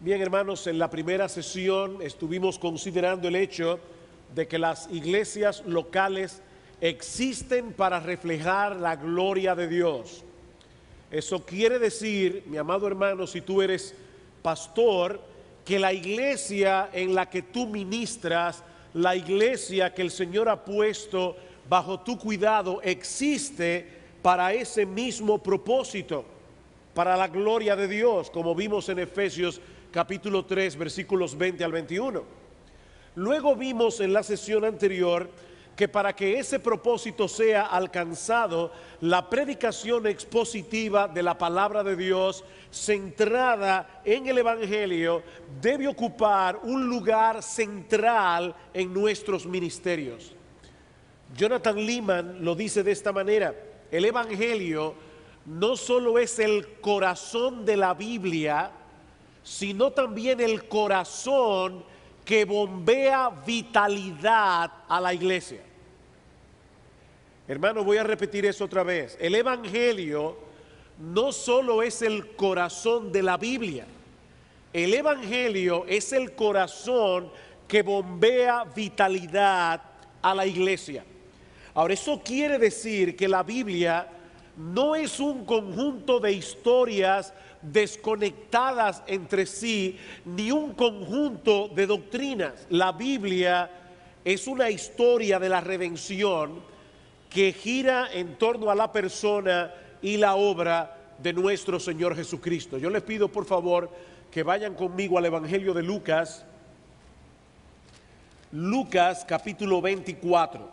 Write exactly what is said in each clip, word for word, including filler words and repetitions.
Bien, hermanos, en la primera sesión estuvimos considerando el hecho de que las iglesias locales existen para reflejar la gloria de Dios. Eso quiere decir, mi amado hermano, si tú eres pastor, que la iglesia en la que tú ministras, la iglesia que el Señor ha puesto bajo tu cuidado, existe para ese mismo propósito, para la gloria de Dios, como vimos en Efesios capítulo tres, versículos veinte al veintiuno. Luego vimos en la sesión anterior que para que ese propósito sea alcanzado, la predicación expositiva de la palabra de Dios, centrada en el Evangelio, debe ocupar un lugar central en nuestros ministerios. Jonathan Leeman lo dice de esta manera: el Evangelio no solo es el corazón de la Biblia, sino también el corazón que bombea vitalidad a la iglesia. Hermano, voy a repetir eso otra vez. El Evangelio no solo es el corazón de la Biblia, el Evangelio es el corazón que bombea vitalidad a la iglesia. Ahora, eso quiere decir que la Biblia no es un conjunto de historias desconectadas entre sí, ni un conjunto de doctrinas. La Biblia es una historia de la redención que gira en torno a la persona y la obra de nuestro Señor Jesucristo. Yo les pido por favor que vayan conmigo al Evangelio de Lucas, Lucas capítulo veinticuatro.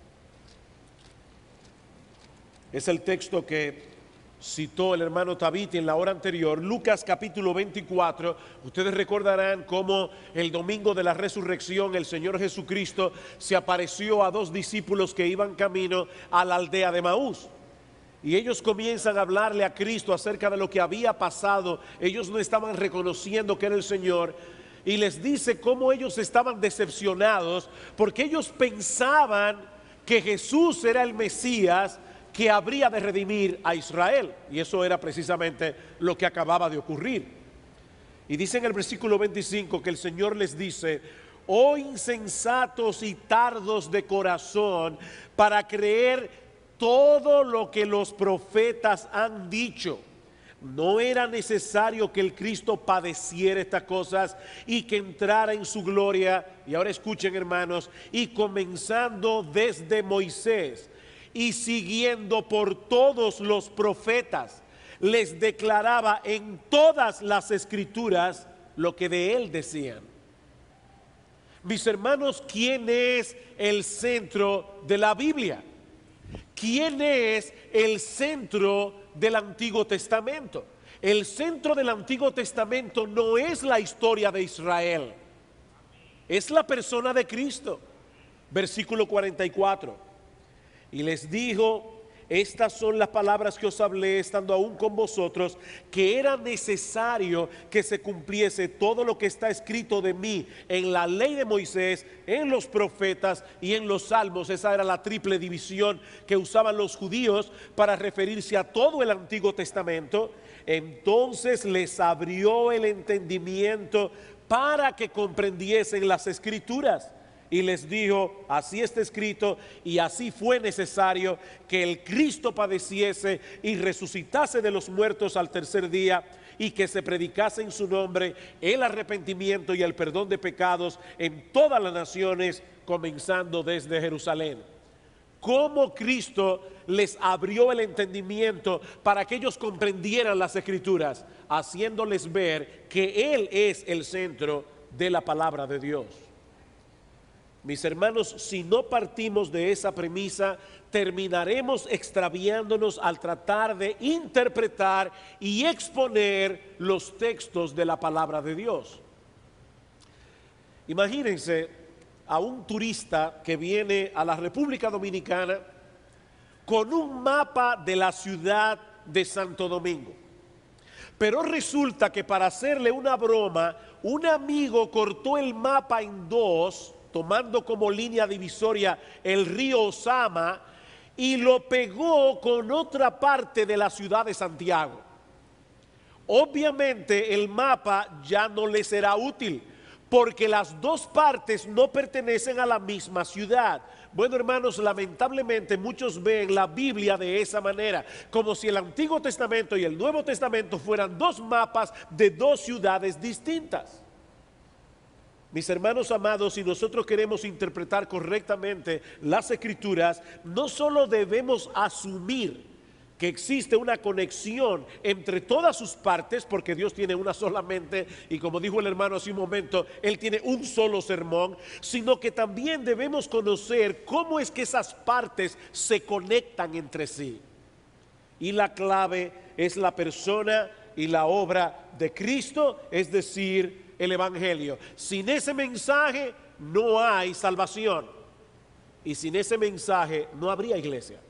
Es el texto que citó el hermano Tabiti en la hora anterior. Lucas capítulo veinticuatro. Ustedes recordarán cómo el domingo de la resurrección el Señor Jesucristo se apareció a dos discípulos que iban camino a la aldea de Maús. Y ellos comienzan a hablarle a Cristo acerca de lo que había pasado. Ellos no estaban reconociendo que era el Señor. Y les dice cómo ellos estaban decepcionados porque ellos pensaban que Jesús era el Mesías que habría de redimir a Israel, y eso era precisamente lo que acababa de ocurrir. Y dice en el versículo veinticinco que el Señor les dice: oh insensatos y tardos de corazón, para creer todo lo que los profetas han dicho. ¿No era necesario que el Cristo padeciera estas cosas y que entrara en su gloria? Y ahora escuchen, hermanos, y comenzando desde Moisés y siguiendo por todos los profetas, les declaraba en todas las escrituras lo que de él decían. Mis hermanos, ¿quién es el centro de la Biblia? ¿Quién es el centro del Antiguo Testamento? El centro del Antiguo Testamento no es la historia de Israel, es la persona de Cristo. Versículo cuarenta y cuatro. Y les dijo: estas son las palabras que os hablé estando aún con vosotros, que era necesario que se cumpliese todo lo que está escrito de mí en la ley de Moisés, en los profetas y en los salmos. Esa era la triple división que usaban los judíos para referirse a todo el Antiguo Testamento. Entonces les abrió el entendimiento para que comprendiesen las escrituras. Y les dijo: así está escrito, y así fue necesario que el Cristo padeciese y resucitase de los muertos al tercer día, y que se predicase en su nombre el arrepentimiento y el perdón de pecados en todas las naciones, comenzando desde Jerusalén. ¿Cómo Cristo les abrió el entendimiento para que ellos comprendieran las escrituras? Haciéndoles ver que Él es el centro de la palabra de Dios. Mis hermanos, si no partimos de esa premisa, terminaremos extraviándonos al tratar de interpretar y exponer los textos de la palabra de Dios. Imagínense a un turista que viene a la República Dominicana con un mapa de la ciudad de Santo Domingo. Pero resulta que para hacerle una broma, un amigo cortó el mapa en dos, tomando como línea divisoria el río Osama, y lo pegó con otra parte de la ciudad de Santiago. obviamente el mapa ya no le será útil, porque las dos partes no pertenecen a la misma ciudad. Bueno, hermanos, lamentablemente muchos ven la Biblia de esa manera, como si el Antiguo Testamento y el Nuevo Testamento fueran dos mapas de dos ciudades distintas. Mis hermanos amados, si nosotros queremos interpretar correctamente las Escrituras, no solo debemos asumir que existe una conexión entre todas sus partes, porque Dios tiene una sola mente, y como dijo el hermano hace un momento, Él tiene un solo sermón, sino que también debemos conocer cómo es que esas partes se conectan entre sí. Y la clave es la persona y la obra de Cristo, es decir, el Evangelio. Sin ese mensaje no hay salvación, y sin ese mensaje no habría iglesia.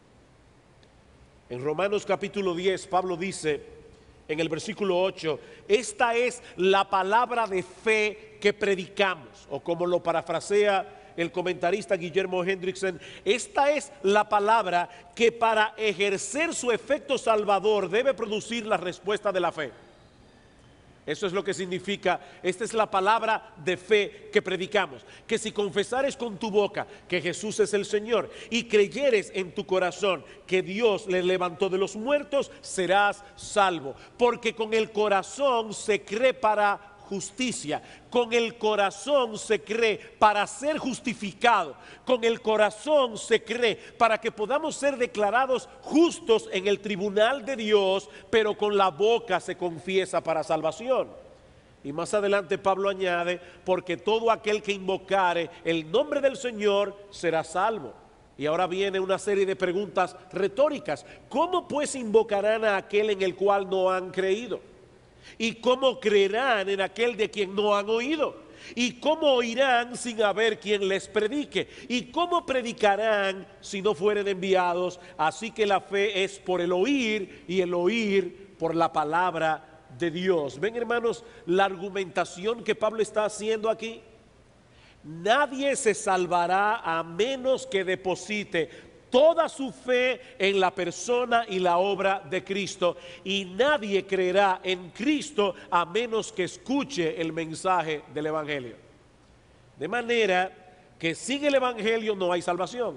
En Romanos capítulo diez, Pablo dice en el versículo ocho, esta es la palabra de fe que predicamos, o como lo parafrasea el comentarista Guillermo Hendrickson, esta es la palabra que para ejercer su efecto salvador debe producir la respuesta de la fe. Eso es lo que significa, esta es la palabra de fe que predicamos, que si confesares con tu boca que Jesús es el Señor y creyeres en tu corazón que Dios le levantó de los muertos, serás salvo. Porque con el corazón se cree para justicia, con el corazón se cree para ser justificado, con el corazón se cree para que podamos ser declarados justos en el tribunal de Dios, pero con la boca se confiesa para salvación. Y más adelante Pablo añade, porque todo aquel que invocare el nombre del Señor será salvo. Y ahora viene una serie de preguntas retóricas. ¿Cómo pues invocarán a aquel en el cual no han creído? ¿Y cómo creerán en aquel de quien no han oído? ¿Y cómo oirán sin haber quien les predique? ¿Y cómo predicarán si no fueren enviados? Así que la fe es por el oír, y el oír por la palabra de Dios. ¿Ven, hermanos, la argumentación que Pablo está haciendo aquí? Nadie se salvará a menos que deposite toda su fe en la persona y la obra de Cristo, y nadie creerá en Cristo a menos que escuche el mensaje del Evangelio. De manera que sin el Evangelio no hay salvación.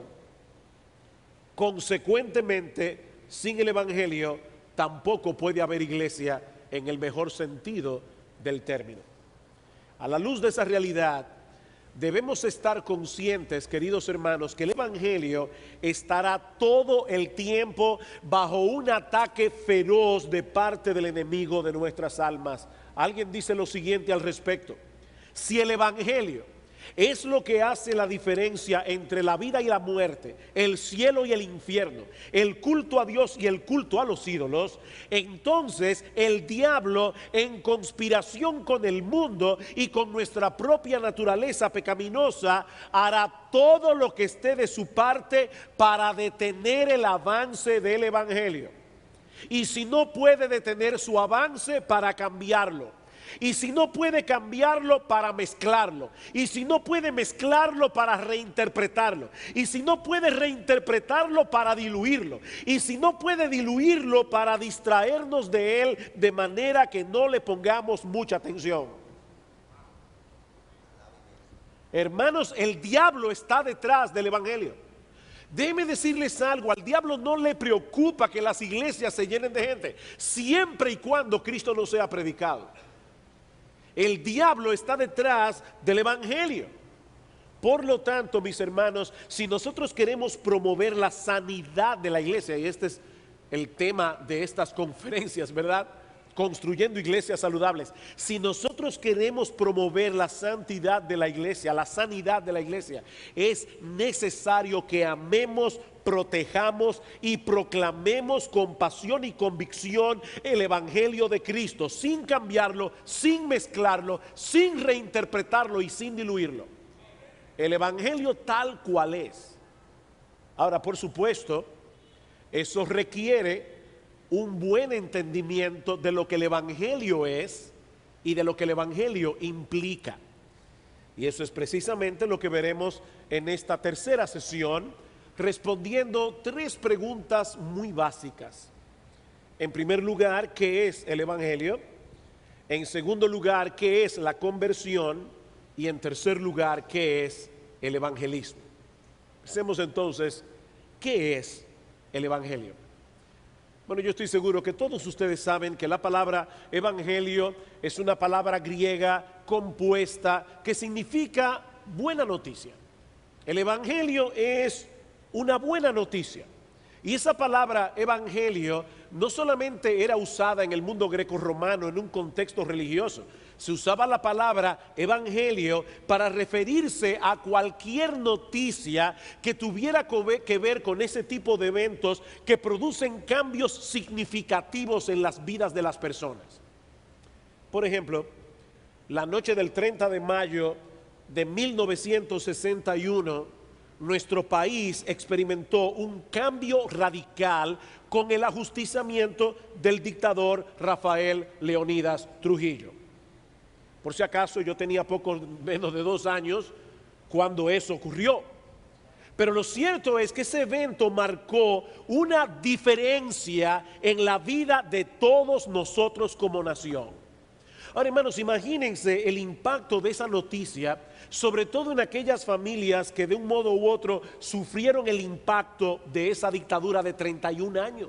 Consecuentemente, sin el Evangelio tampoco puede haber iglesia en el mejor sentido del término. A la luz de esa realidad, debemos estar conscientes, queridos hermanos, que el Evangelio estará todo el tiempo bajo un ataque feroz de parte del enemigo de nuestras almas. Alguien dice lo siguiente al respecto: si el Evangelio es lo que hace la diferencia entre la vida y la muerte, el cielo y el infierno, el culto a Dios y el culto a los ídolos, entonces el diablo, en conspiración con el mundo y con nuestra propia naturaleza pecaminosa, hará todo lo que esté de su parte para detener el avance del Evangelio. Y si no puede detener su avance, para cambiarlo. Y si no puede cambiarlo, para mezclarlo. Y si no puede mezclarlo, para reinterpretarlo. Y si no puede reinterpretarlo, para diluirlo. Y si no puede diluirlo, para distraernos de él, de manera que no le pongamos mucha atención. Hermanos, el diablo está detrás del Evangelio. Déjenme decirles algo: al diablo no le preocupa que las iglesias se llenen de gente, siempre y cuando Cristo no sea predicado. El diablo está detrás del Evangelio. Por lo tanto, mis hermanos, si nosotros queremos promover la sanidad de la iglesia, y este es el tema de estas conferencias, ¿verdad? Construyendo iglesias saludables. Si nosotros queremos promover la santidad de la iglesia, la sanidad de la iglesia, es necesario que amemos, protejamos y proclamemos con pasión y convicción el Evangelio de Cristo, sin cambiarlo, sin mezclarlo, sin reinterpretarlo y sin diluirlo. El Evangelio tal cual es. Ahora, por supuesto, eso requiere un buen entendimiento de lo que el Evangelio es y de lo que el Evangelio implica. Y eso es precisamente lo que veremos en esta tercera sesión, respondiendo tres preguntas muy básicas. En primer lugar, ¿qué es el Evangelio? En segundo lugar, ¿qué es la conversión? Y en tercer lugar, ¿qué es el evangelismo? Pensemos entonces, ¿qué es el Evangelio? Bueno, yo estoy seguro que todos ustedes saben que la palabra evangelio es una palabra griega compuesta que significa buena noticia. El evangelio es una buena noticia. Y esa palabra evangelio no solamente era usada en el mundo grecorromano en un contexto religioso. Se usaba la palabra evangelio para referirse a cualquier noticia que tuviera que ver con ese tipo de eventos que producen cambios significativos en las vidas de las personas. Por ejemplo, la noche del treinta de mayo de mil novecientos sesenta y uno, nuestro país experimentó un cambio radical con el ajusticiamiento del dictador Rafael Leónidas Trujillo. Por si acaso, yo tenía poco menos de dos años cuando eso ocurrió. Pero lo cierto es que ese evento marcó una diferencia en la vida de todos nosotros como nación. Ahora, hermanos, imagínense el impacto de esa noticia, sobre todo en aquellas familias que de un modo u otro sufrieron el impacto de esa dictadura de treinta y un años.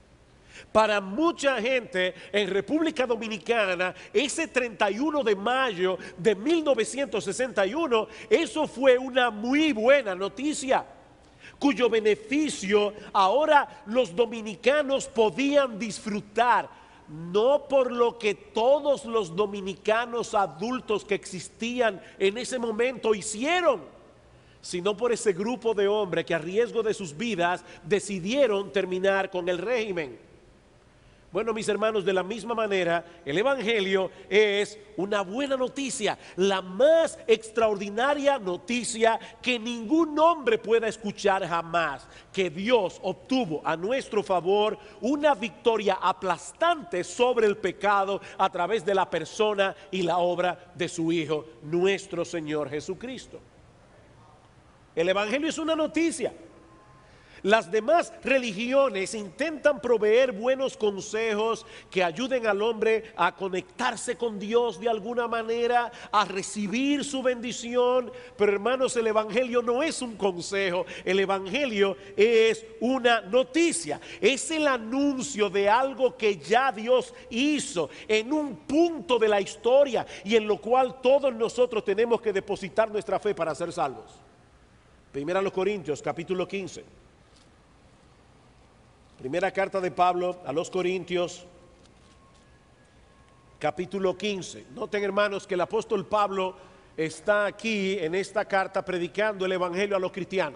Para mucha gente en República Dominicana, ese treinta y uno de mayo de mil novecientos sesenta y uno, eso fue una muy buena noticia, cuyo beneficio ahora los dominicanos podían disfrutar, no por lo que todos los dominicanos adultos que existían en ese momento hicieron, sino por ese grupo de hombres que a riesgo de sus vidas decidieron terminar con el régimen. Bueno, mis hermanos, de la misma manera, el Evangelio es una buena noticia, la más extraordinaria noticia que ningún hombre pueda escuchar jamás, que Dios obtuvo a nuestro favor una victoria aplastante sobre el pecado a través de la persona y la obra de su Hijo, nuestro Señor Jesucristo. El Evangelio es una noticia. Las demás religiones intentan proveer buenos consejos que ayuden al hombre a conectarse con Dios de alguna manera, a recibir su bendición. Pero hermanos, el Evangelio no es un consejo, el Evangelio es una noticia. Es el anuncio de algo que ya Dios hizo en un punto de la historia y en lo cual todos nosotros tenemos que depositar nuestra fe para ser salvos. Primera a los Corintios, capítulo quince. Primera carta de Pablo a los Corintios, capítulo quince. Noten, hermanos, que el apóstol Pablo está aquí en esta carta predicando el evangelio a los cristianos.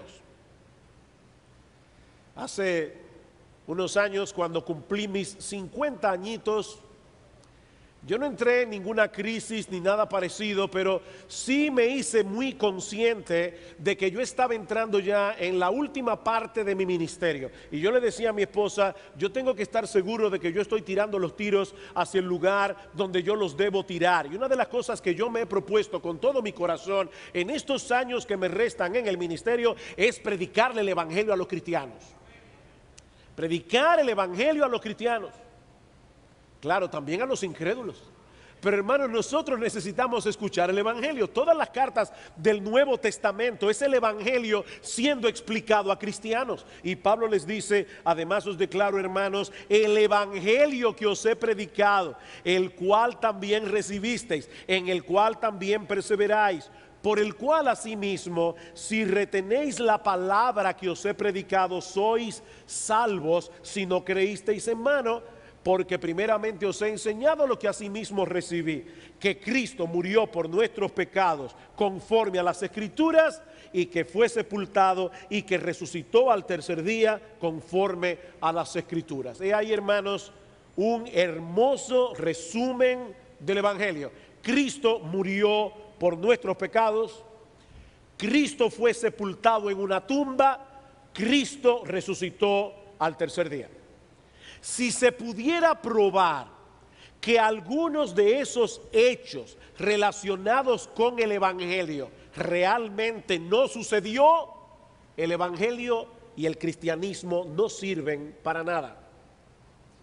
Hace unos años, cuando cumplí mis cincuenta añitos, yo no entré en ninguna crisis ni nada parecido, pero sí me hice muy consciente de que yo estaba entrando ya en la última parte de mi ministerio. Y yo le decía a mi esposa, yo tengo que estar seguro de que yo estoy tirando los tiros hacia el lugar donde yo los debo tirar. Y una de las cosas que yo me he propuesto con todo mi corazón en estos años que me restan en el ministerio es predicarle el evangelio a los cristianos. Predicar el evangelio a los cristianos. Claro, también a los incrédulos. Pero hermanos, nosotros necesitamos escuchar el evangelio. Todas las cartas del Nuevo Testamento es el evangelio siendo explicado a cristianos. Y Pablo les dice, además os declaro, hermanos, el evangelio que os he predicado, el cual también recibisteis, en el cual también perseveráis, por el cual asimismo, si retenéis la palabra que os he predicado, sois salvos si no creísteis en vano. Porque primeramente os he enseñado lo que asimismo recibí, que Cristo murió por nuestros pecados conforme a las Escrituras, y que fue sepultado y que resucitó al tercer día conforme a las Escrituras. Y ahí, hermanos, un hermoso resumen del evangelio. Cristo murió por nuestros pecados, Cristo fue sepultado en una tumba, Cristo resucitó al tercer día. Si se pudiera probar que algunos de esos hechos relacionados con el evangelio realmente no sucedió, el evangelio y el cristianismo no sirven para nada.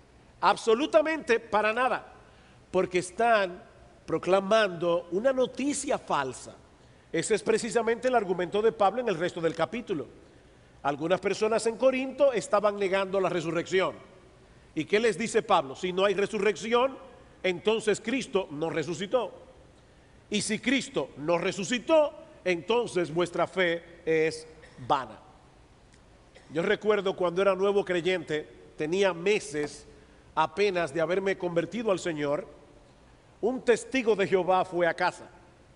Absolutamente para nada, porque están proclamando una noticia falsa. Ese es precisamente el argumento de Pablo en el resto del capítulo. Algunas personas en Corinto estaban negando la resurrección. ¿Y qué les dice Pablo? Si no hay resurrección, entonces Cristo no resucitó. Y si Cristo no resucitó, entonces vuestra fe es vana. Yo recuerdo cuando era nuevo creyente, tenía meses apenas de haberme convertido al Señor, un testigo de Jehová fue a casa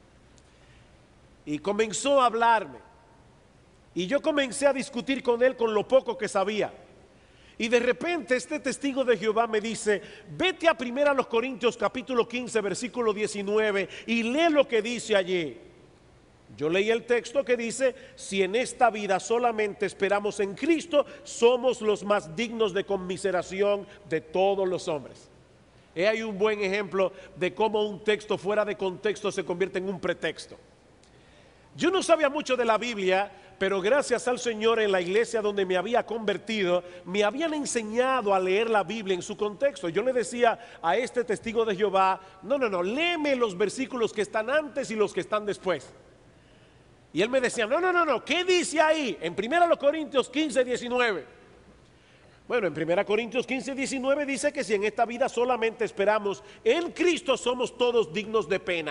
y comenzó a hablarme. Y yo comencé a discutir con él con lo poco que sabía. Y de repente este testigo de Jehová me dice, vete a primera los Corintios capítulo quince versículo diecinueve y lee lo que dice allí. Yo leí el texto que dice, si en esta vida solamente esperamos en Cristo, somos los más dignos de conmiseración de todos los hombres. He ahí un buen ejemplo de cómo un texto fuera de contexto se convierte en un pretexto. Yo no sabía mucho de la Biblia, pero gracias al Señor en la iglesia donde me había convertido, me habían enseñado a leer la Biblia en su contexto. Yo le decía a este testigo de Jehová, no, no, no, léeme los versículos que están antes y los que están después. Y él me decía, no, no, no, no, ¿qué dice ahí? En primera Corintios quince, diecinueve. Bueno, en primera Corintios quince, diecinueve dice que si en esta vida solamente esperamos en Cristo, somos todos dignos de pena.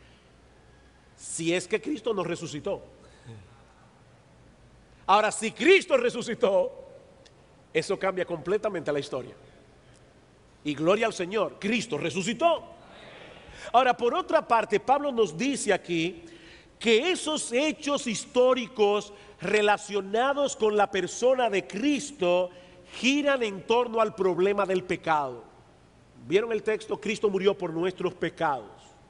Si es que Cristo nos resucitó. Ahora, si Cristo resucitó, eso cambia completamente la historia. Y gloria al Señor, Cristo resucitó. Ahora, por otra parte, Pablo nos dice aquí que esos hechos históricos relacionados con la persona de Cristo giran en torno al problema del pecado. ¿Vieron el texto? Cristo murió por nuestros pecados.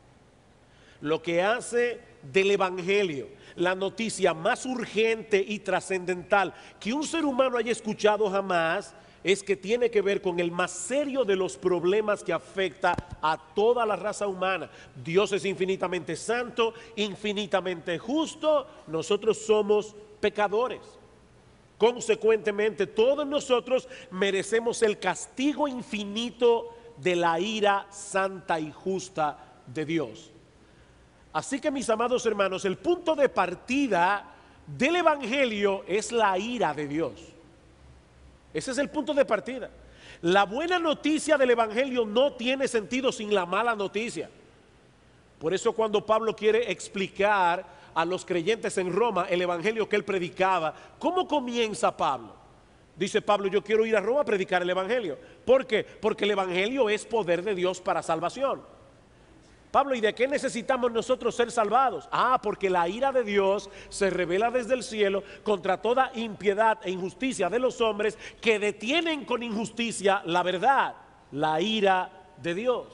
Lo que hace del Evangelio la noticia más urgente y trascendental que un ser humano haya escuchado jamás es que tiene que ver con el más serio de los problemas que afecta a toda la raza humana. Dios es infinitamente santo, infinitamente justo, nosotros somos pecadores. Consecuentemente, todos nosotros merecemos el castigo infinito de la ira santa y justa de Dios. Así que, mis amados hermanos, el punto de partida del Evangelio es la ira de Dios. Ese es el punto de partida. La buena noticia del Evangelio no tiene sentido sin la mala noticia. Por eso cuando Pablo quiere explicar a los creyentes en Roma el Evangelio que él predicaba, ¿cómo comienza Pablo? Dice Pablo, yo quiero ir a Roma a predicar el Evangelio. ¿Por qué? Porque el Evangelio es poder de Dios para salvación. Pablo, ¿y de qué necesitamos nosotros ser salvados? Ah, porque la ira de Dios se revela desde el cielo contra toda impiedad e injusticia de los hombres que detienen con injusticia la verdad, la ira de Dios.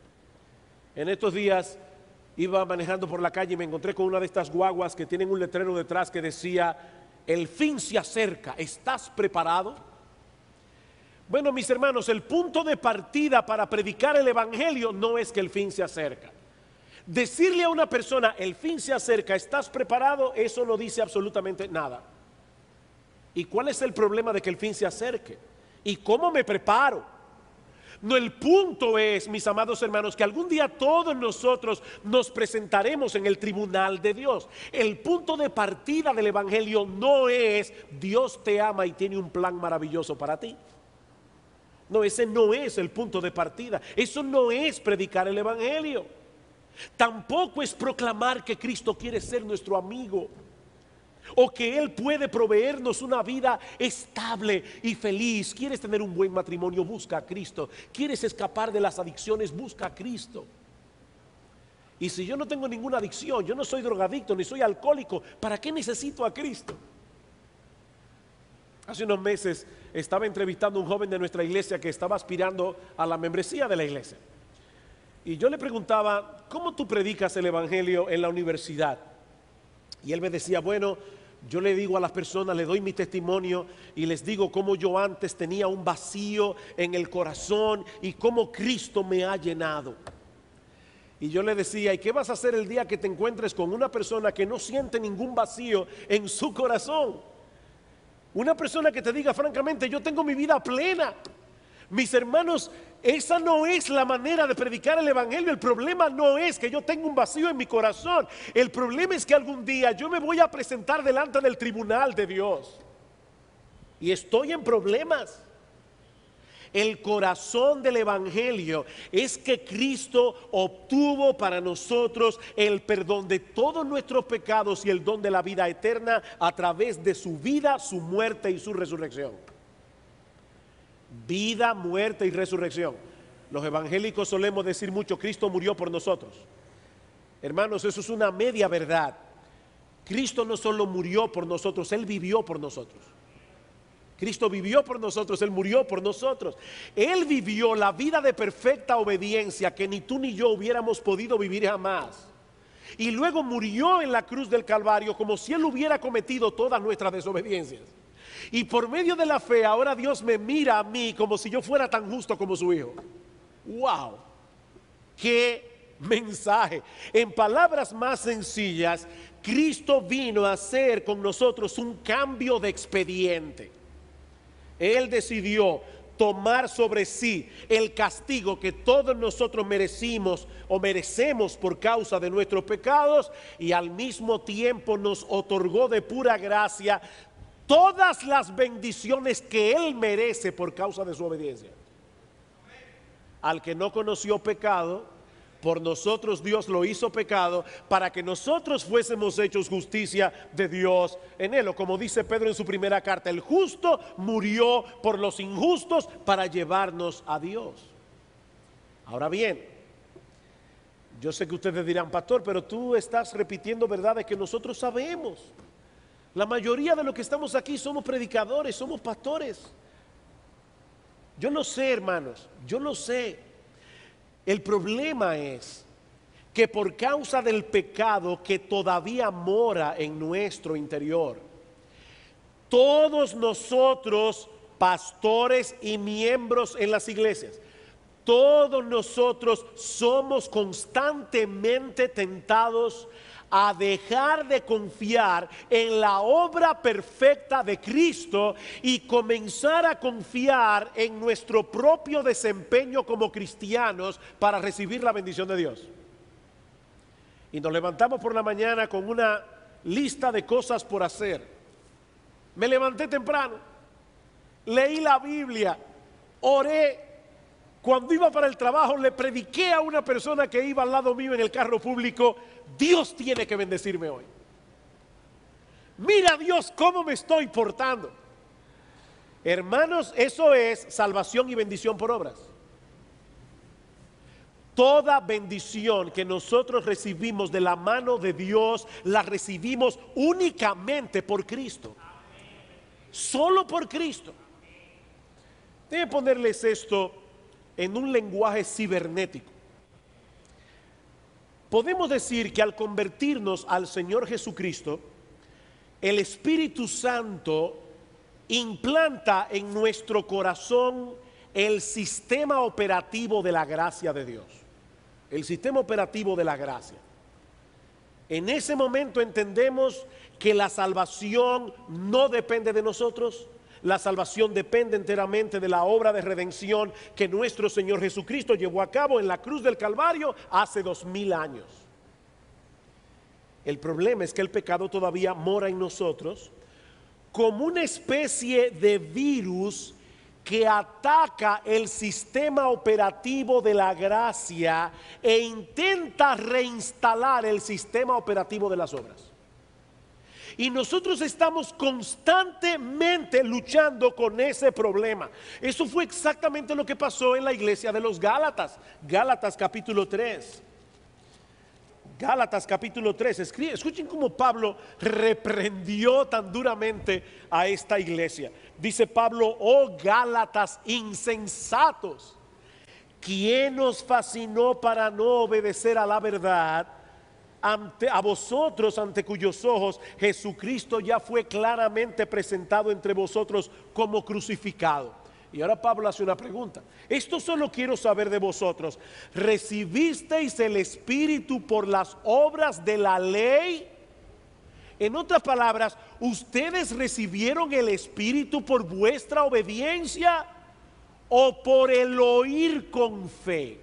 En estos días iba manejando por la calle y me encontré con una de estas guaguas que tienen un letrero detrás que decía, el fin se acerca, ¿estás preparado? Bueno, mis hermanos, el punto de partida para predicar el Evangelio no es que el fin se acerca. Decirle a una persona, el fin se acerca, ¿estás preparado? Eso no dice absolutamente nada. ¿Y cuál es el problema de que el fin se acerque? ¿Y cómo me preparo? No, el punto es, mis amados hermanos, que algún día todos nosotros nos presentaremos en el tribunal de Dios. El punto de partida del Evangelio no es, Dios te ama y tiene un plan maravilloso para ti. No, ese no es el punto de partida. Eso no es predicar el Evangelio. Tampoco es proclamar que Cristo quiere ser nuestro amigo o que Él puede proveernos una vida estable y feliz. ¿Quieres tener un buen matrimonio? Busca a Cristo. ¿Quieres escapar de las adicciones? Busca a Cristo. Y si yo no tengo ninguna adicción, yo no soy drogadicto ni soy alcohólico, ¿para qué necesito a Cristo? Hace unos meses estaba entrevistando a un joven de nuestra iglesia que estaba aspirando a la membresía de la iglesia. Y yo le preguntaba, ¿cómo tú predicas el Evangelio en la universidad? Y él me decía, bueno, yo le digo a las personas, le doy mi testimonio y les digo cómo yo antes tenía un vacío en el corazón y cómo Cristo me ha llenado. Y yo le decía, ¿y qué vas a hacer el día que te encuentres con una persona que no siente ningún vacío en su corazón? Una persona que te diga francamente, yo tengo mi vida plena, Mis hermanos, esa no es la manera de predicar el evangelio. El problema no es que yo tenga un vacío en mi corazón. El problema es que algún día yo me voy a presentar delante del tribunal de Dios y estoy en problemas. El corazón del evangelio es que Cristo obtuvo para nosotros el perdón de todos nuestros pecados y el don de la vida eterna a través de su vida, su muerte y su resurrección. Vida, muerte y resurrección. Los evangélicos solemos decir mucho: Cristo murió por nosotros. Hermanos, eso es una media verdad. Cristo no solo murió por nosotros, Él vivió por nosotros. Cristo vivió por nosotros, Él murió por nosotros. Él vivió la vida de perfecta obediencia que ni tú ni yo hubiéramos podido vivir jamás. Y luego murió en la cruz del Calvario como si Él hubiera cometido todas nuestras desobediencias. Y por medio de la fe ahora Dios me mira a mí como si yo fuera tan justo como su hijo. ¡Wow! ¡Qué mensaje! En palabras más sencillas, Cristo vino a hacer con nosotros un cambio de expediente. Él decidió tomar sobre sí el castigo que todos nosotros merecimos o merecemos por causa de nuestros pecados, y al mismo tiempo nos otorgó de pura gracia todas las bendiciones que Él merece por causa de su obediencia. Al que no conoció pecado, por nosotros Dios lo hizo pecado para que nosotros fuésemos hechos justicia de Dios en Él. O como dice Pedro en su primera carta: el justo murió por los injustos para llevarnos a Dios. Ahora bien, yo sé que ustedes dirán: pastor, pero tú estás repitiendo verdades que nosotros sabemos. La mayoría de los que estamos aquí somos predicadores, somos pastores. Yo lo sé, hermanos, yo lo sé. El problema es que por causa del pecado que todavía mora en nuestro interior, todos nosotros, pastores y miembros en las iglesias, todos nosotros somos constantemente tentados a dejar de confiar en la obra perfecta de Cristo y comenzar a confiar en nuestro propio desempeño como cristianos para recibir la bendición de Dios. Y nos levantamos por la mañana con una lista de cosas por hacer. Me levanté temprano, leí la Biblia, oré. Cuando iba para el trabajo le prediqué a una persona que iba al lado mío en el carro público: Dios tiene que bendecirme hoy. Mira, Dios, cómo me estoy portando. Hermanos, eso es salvación y bendición por obras. Toda bendición que nosotros recibimos de la mano de Dios la recibimos únicamente por Cristo. Solo por Cristo. Debe ponerles esto en un lenguaje cibernético. Podemos decir que al convertirnos al Señor Jesucristo, el Espíritu Santo implanta en nuestro corazón el sistema operativo de la gracia de Dios. El sistema operativo de la gracia. En ese momento entendemos que la salvación no depende de nosotros. La salvación depende enteramente de la obra de redención que nuestro Señor Jesucristo llevó a cabo en la cruz del Calvario hace dos mil años. El problema es que el pecado todavía mora en nosotros como una especie de virus que ataca el sistema operativo de la gracia e intenta reinstalar el sistema operativo de las obras. Y nosotros estamos constantemente luchando con ese problema. Eso fue exactamente lo que pasó en la iglesia de los Gálatas. Gálatas capítulo tres. Gálatas capítulo tres. Escribe, escuchen cómo Pablo reprendió tan duramente a esta iglesia. Dice Pablo: oh Gálatas insensatos, ¿quién os fascinó para no obedecer a la verdad? Ante, a vosotros, ante cuyos ojos Jesucristo ya fue claramente presentado entre vosotros como crucificado. Y ahora Pablo hace una pregunta: esto solo quiero saber de vosotros, ¿recibisteis el Espíritu por las obras de la ley? En otras palabras, ¿ustedes recibieron el Espíritu por vuestra obediencia o por el oír con fe?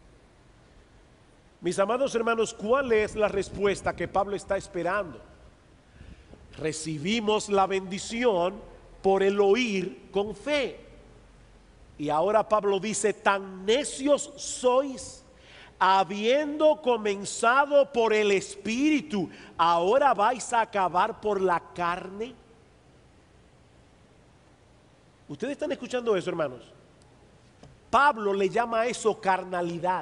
Mis amados hermanos, ¿cuál es la respuesta que Pablo está esperando? Recibimos la bendición por el oír con fe. Y ahora Pablo dice, tan necios sois, habiendo comenzado por el Espíritu, ¿ahora vais a acabar por la carne? ¿Ustedes están escuchando eso, hermanos? Pablo le llama a eso carnalidad.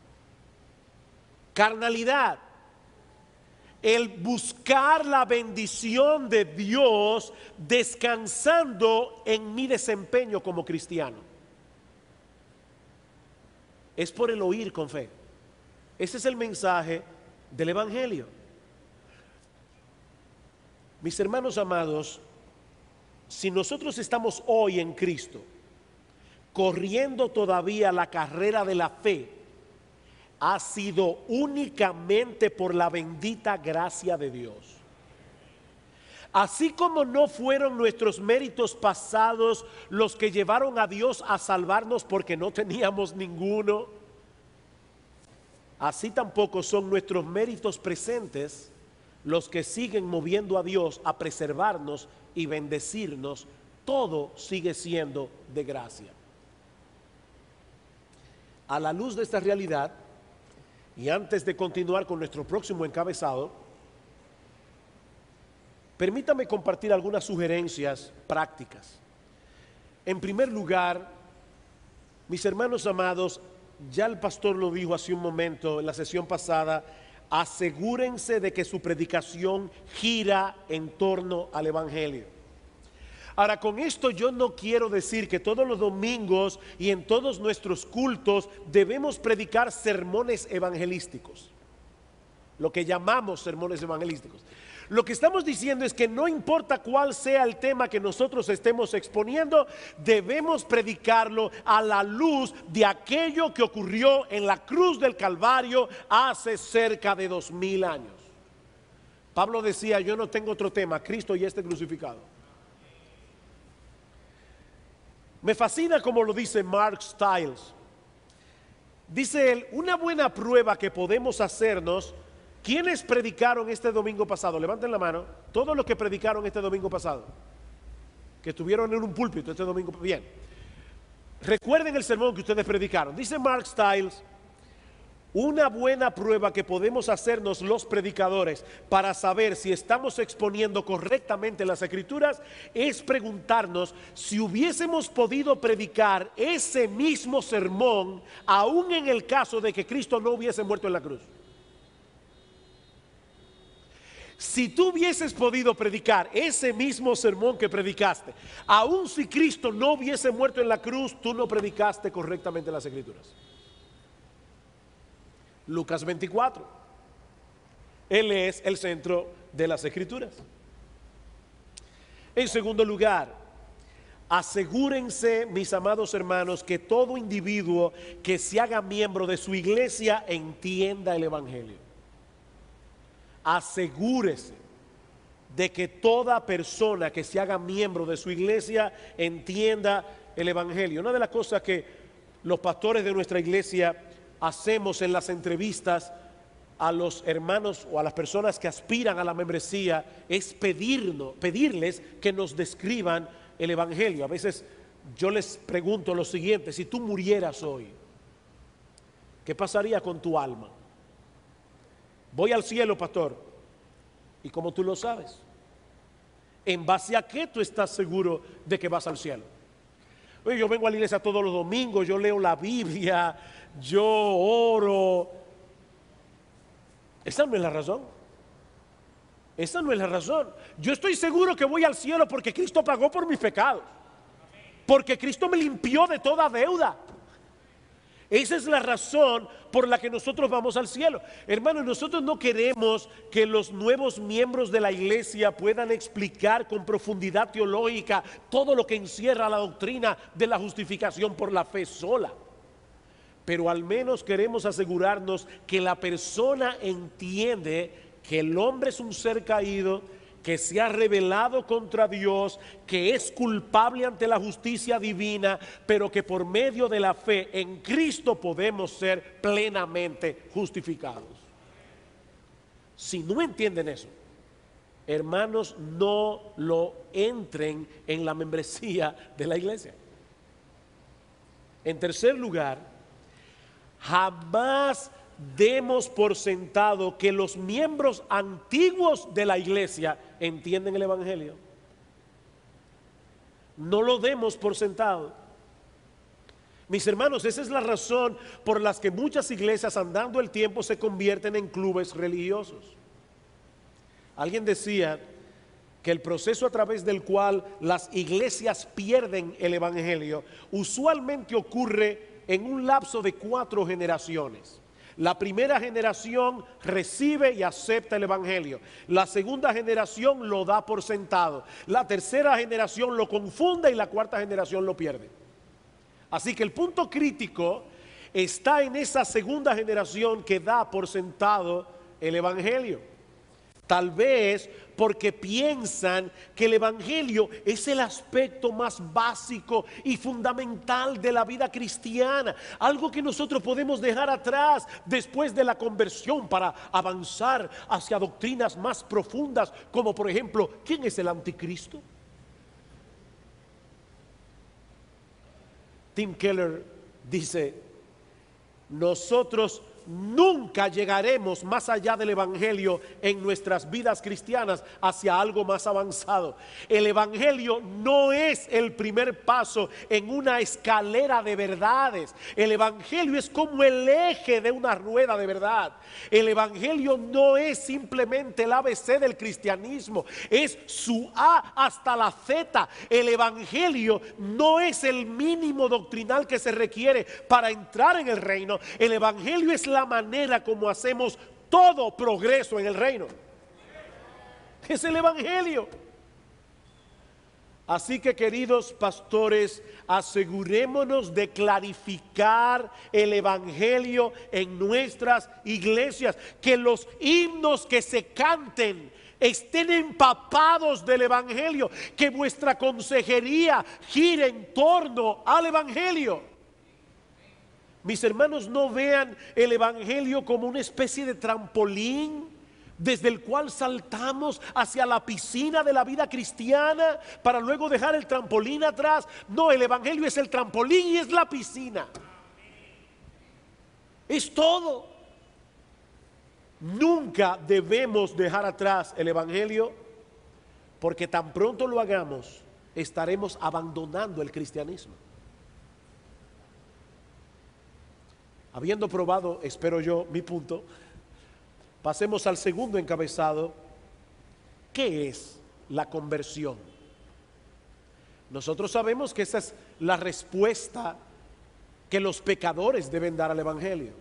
Carnalidad. El buscar la bendición de Dios descansando en mi desempeño como cristiano. Es por el oír con fe. Ese es el mensaje del Evangelio. Mis hermanos amados, si nosotros estamos hoy en Cristo, corriendo todavía la carrera de la fe, ha sido únicamente por la bendita gracia de Dios. Así como no fueron nuestros méritos pasados los que llevaron a Dios a salvarnos porque no teníamos ninguno, así tampoco son nuestros méritos presentes los que siguen moviendo a Dios a preservarnos y bendecirnos. Todo sigue siendo de gracia. A la luz de esta realidad, y antes de continuar con nuestro próximo encabezado, permítame compartir algunas sugerencias prácticas. En primer lugar, mis hermanos amados, ya el pastor lo dijo hace un momento en la sesión pasada, asegúrense de que su predicación gira en torno al Evangelio. Ahora, con esto yo no quiero decir que todos los domingos y en todos nuestros cultos debemos predicar sermones evangelísticos, lo que llamamos sermones evangelísticos. Lo que estamos diciendo es que no importa cuál sea el tema que nosotros estemos exponiendo, debemos predicarlo a la luz de aquello que ocurrió en la cruz del Calvario hace cerca de dos mil años. Pablo decía, yo no tengo otro tema, Cristo y este crucificado. Me fascina como lo dice Mark Stiles. Dice él, una buena prueba que podemos hacernos. ¿Quiénes predicaron este domingo pasado? Levanten la mano. Todos los que predicaron este domingo pasado, que estuvieron en un púlpito este domingo. Bien, recuerden el sermón que ustedes predicaron. Dice Mark Stiles, una buena prueba que podemos hacernos los predicadores para saber si estamos exponiendo correctamente las Escrituras es preguntarnos si hubiésemos podido predicar ese mismo sermón aún en el caso de que Cristo no hubiese muerto en la cruz. Si tú hubieses podido predicar ese mismo sermón que predicaste, aun si Cristo no hubiese muerto en la cruz, tú no predicaste correctamente las Escrituras. Lucas veinticuatro. Él es el centro de las Escrituras. En segundo lugar, asegúrense, mis amados hermanos, que todo individuo que se haga miembro de su iglesia entienda el Evangelio. Asegúrese de que toda persona que se haga miembro de su iglesia entienda el Evangelio. Una de las cosas que los pastores de nuestra iglesia hacemos en las entrevistas a los hermanos o a las personas que aspiran a la membresía es pedirnos, pedirles que nos describan el Evangelio. A veces yo les pregunto lo siguiente: si tú murieras hoy, ¿qué pasaría con tu alma? Voy al cielo, pastor. ¿Y cómo tú lo sabes? ¿En base a qué tú estás seguro de que vas al cielo? Oye, yo vengo a la iglesia todos los domingos, yo leo la Biblia, yo oro. Esa no es la razón. Esa no es la razón. Yo estoy seguro que voy al cielo porque Cristo pagó por mis pecados, porque Cristo me limpió de toda deuda. Esa es la razón por la que nosotros vamos al cielo. Hermanos, nosotros no queremos que los nuevos miembros de la iglesia puedan explicar con profundidad teológica todo lo que encierra la doctrina de la justificación por la fe sola. Pero al menos queremos asegurarnos que la persona entiende que el hombre es un ser caído, que se ha rebelado contra Dios, que es culpable ante la justicia divina, pero que por medio de la fe en Cristo podemos ser plenamente justificados. Si no entienden eso, hermanos, no lo entren en la membresía de la iglesia. En tercer lugar, jamás demos por sentado que los miembros antiguos de la iglesia entienden el evangelio. No lo demos por sentado. Mis hermanos, esa es la razón por la que muchas iglesias, andando el tiempo, se convierten en clubes religiosos. Alguien decía que el proceso a través del cual las iglesias pierden el evangelio usualmente ocurre en un lapso de cuatro generaciones. La primera generación recibe y acepta el evangelio. La segunda generación lo da por sentado. La tercera generación lo confunde y la cuarta generación lo pierde. Así que el punto crítico está en esa segunda generación que da por sentado el evangelio. Tal vez porque piensan que el evangelio es el aspecto más básico y fundamental de la vida cristiana, algo que nosotros podemos dejar atrás después de la conversión para avanzar hacia doctrinas más profundas, como por ejemplo, ¿quién es el anticristo? Tim Keller dice: nosotros nunca llegaremos más allá del evangelio en nuestras vidas cristianas hacia algo más avanzado. El evangelio no es el primer paso en una escalera de verdades. El evangelio es como el eje de una rueda de verdad. El evangelio no es simplemente el A B C del cristianismo, es su A hasta la Z. El evangelio no es el mínimo doctrinal que se requiere para entrar en el reino. El evangelio es la manera como hacemos todo progreso en el reino. Es el evangelio. Así que, queridos pastores, asegurémonos de clarificar el evangelio en nuestras iglesias, que los himnos que se canten estén empapados del evangelio, que vuestra consejería gire en torno al evangelio. Mis hermanos, no vean el evangelio como una especie de trampolín desde el cual saltamos hacia la piscina de la vida cristiana para luego dejar el trampolín atrás. No, el evangelio es el trampolín y es la piscina. Es todo. Nunca debemos dejar atrás el evangelio, porque tan pronto lo hagamos, estaremos abandonando el cristianismo. Habiendo probado, espero yo, mi punto, pasemos al segundo encabezado. ¿Qué es la conversión? Nosotros sabemos que esa es la respuesta que los pecadores deben dar al evangelio.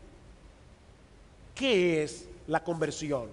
¿Qué es la conversión?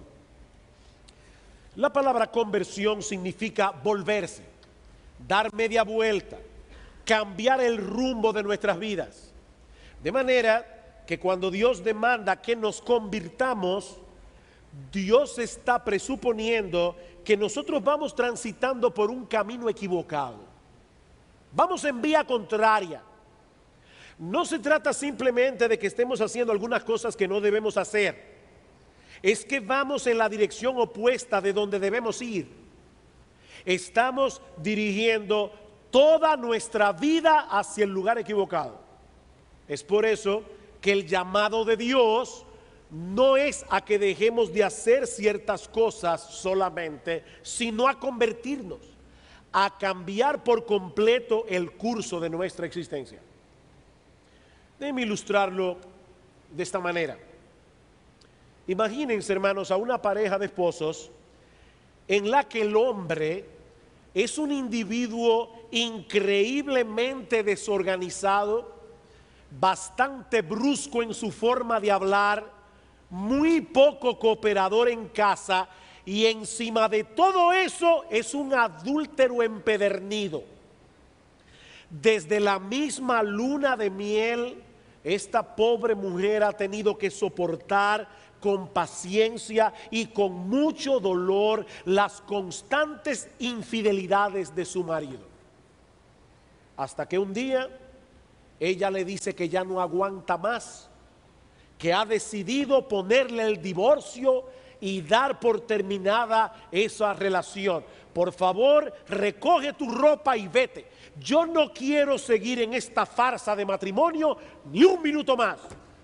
La palabra conversión significa volverse, dar media vuelta, cambiar el rumbo de nuestras vidas. De manera que cuando Dios demanda que nos convirtamos, Dios está presuponiendo que nosotros vamos transitando por un camino equivocado. Vamos en vía contraria. No se trata simplemente de que estemos haciendo algunas cosas que no debemos hacer. Es que vamos en la dirección opuesta de donde debemos ir. Estamos dirigiendo toda nuestra vida hacia el lugar equivocado. Es por eso que el llamado de Dios no es a que dejemos de hacer ciertas cosas solamente, sino a convertirnos, a cambiar por completo el curso de nuestra existencia. Déjenme ilustrarlo de esta manera. Imagínense, hermanos, a una pareja de esposos en la que el hombre es un individuo increíblemente desorganizado, bastante brusco en su forma de hablar, muy poco cooperador en casa, y encima de todo eso es un adúltero empedernido. Desde la misma luna de miel, esta pobre mujer ha tenido que soportar con paciencia y con mucho dolor las constantes infidelidades de su marido. Hasta que un día ella le dice que ya no aguanta más, que ha decidido ponerle el divorcio y dar por terminada esa relación. Por favor, recoge tu ropa y vete. Yo no quiero seguir en esta farsa de matrimonio ni un minuto más.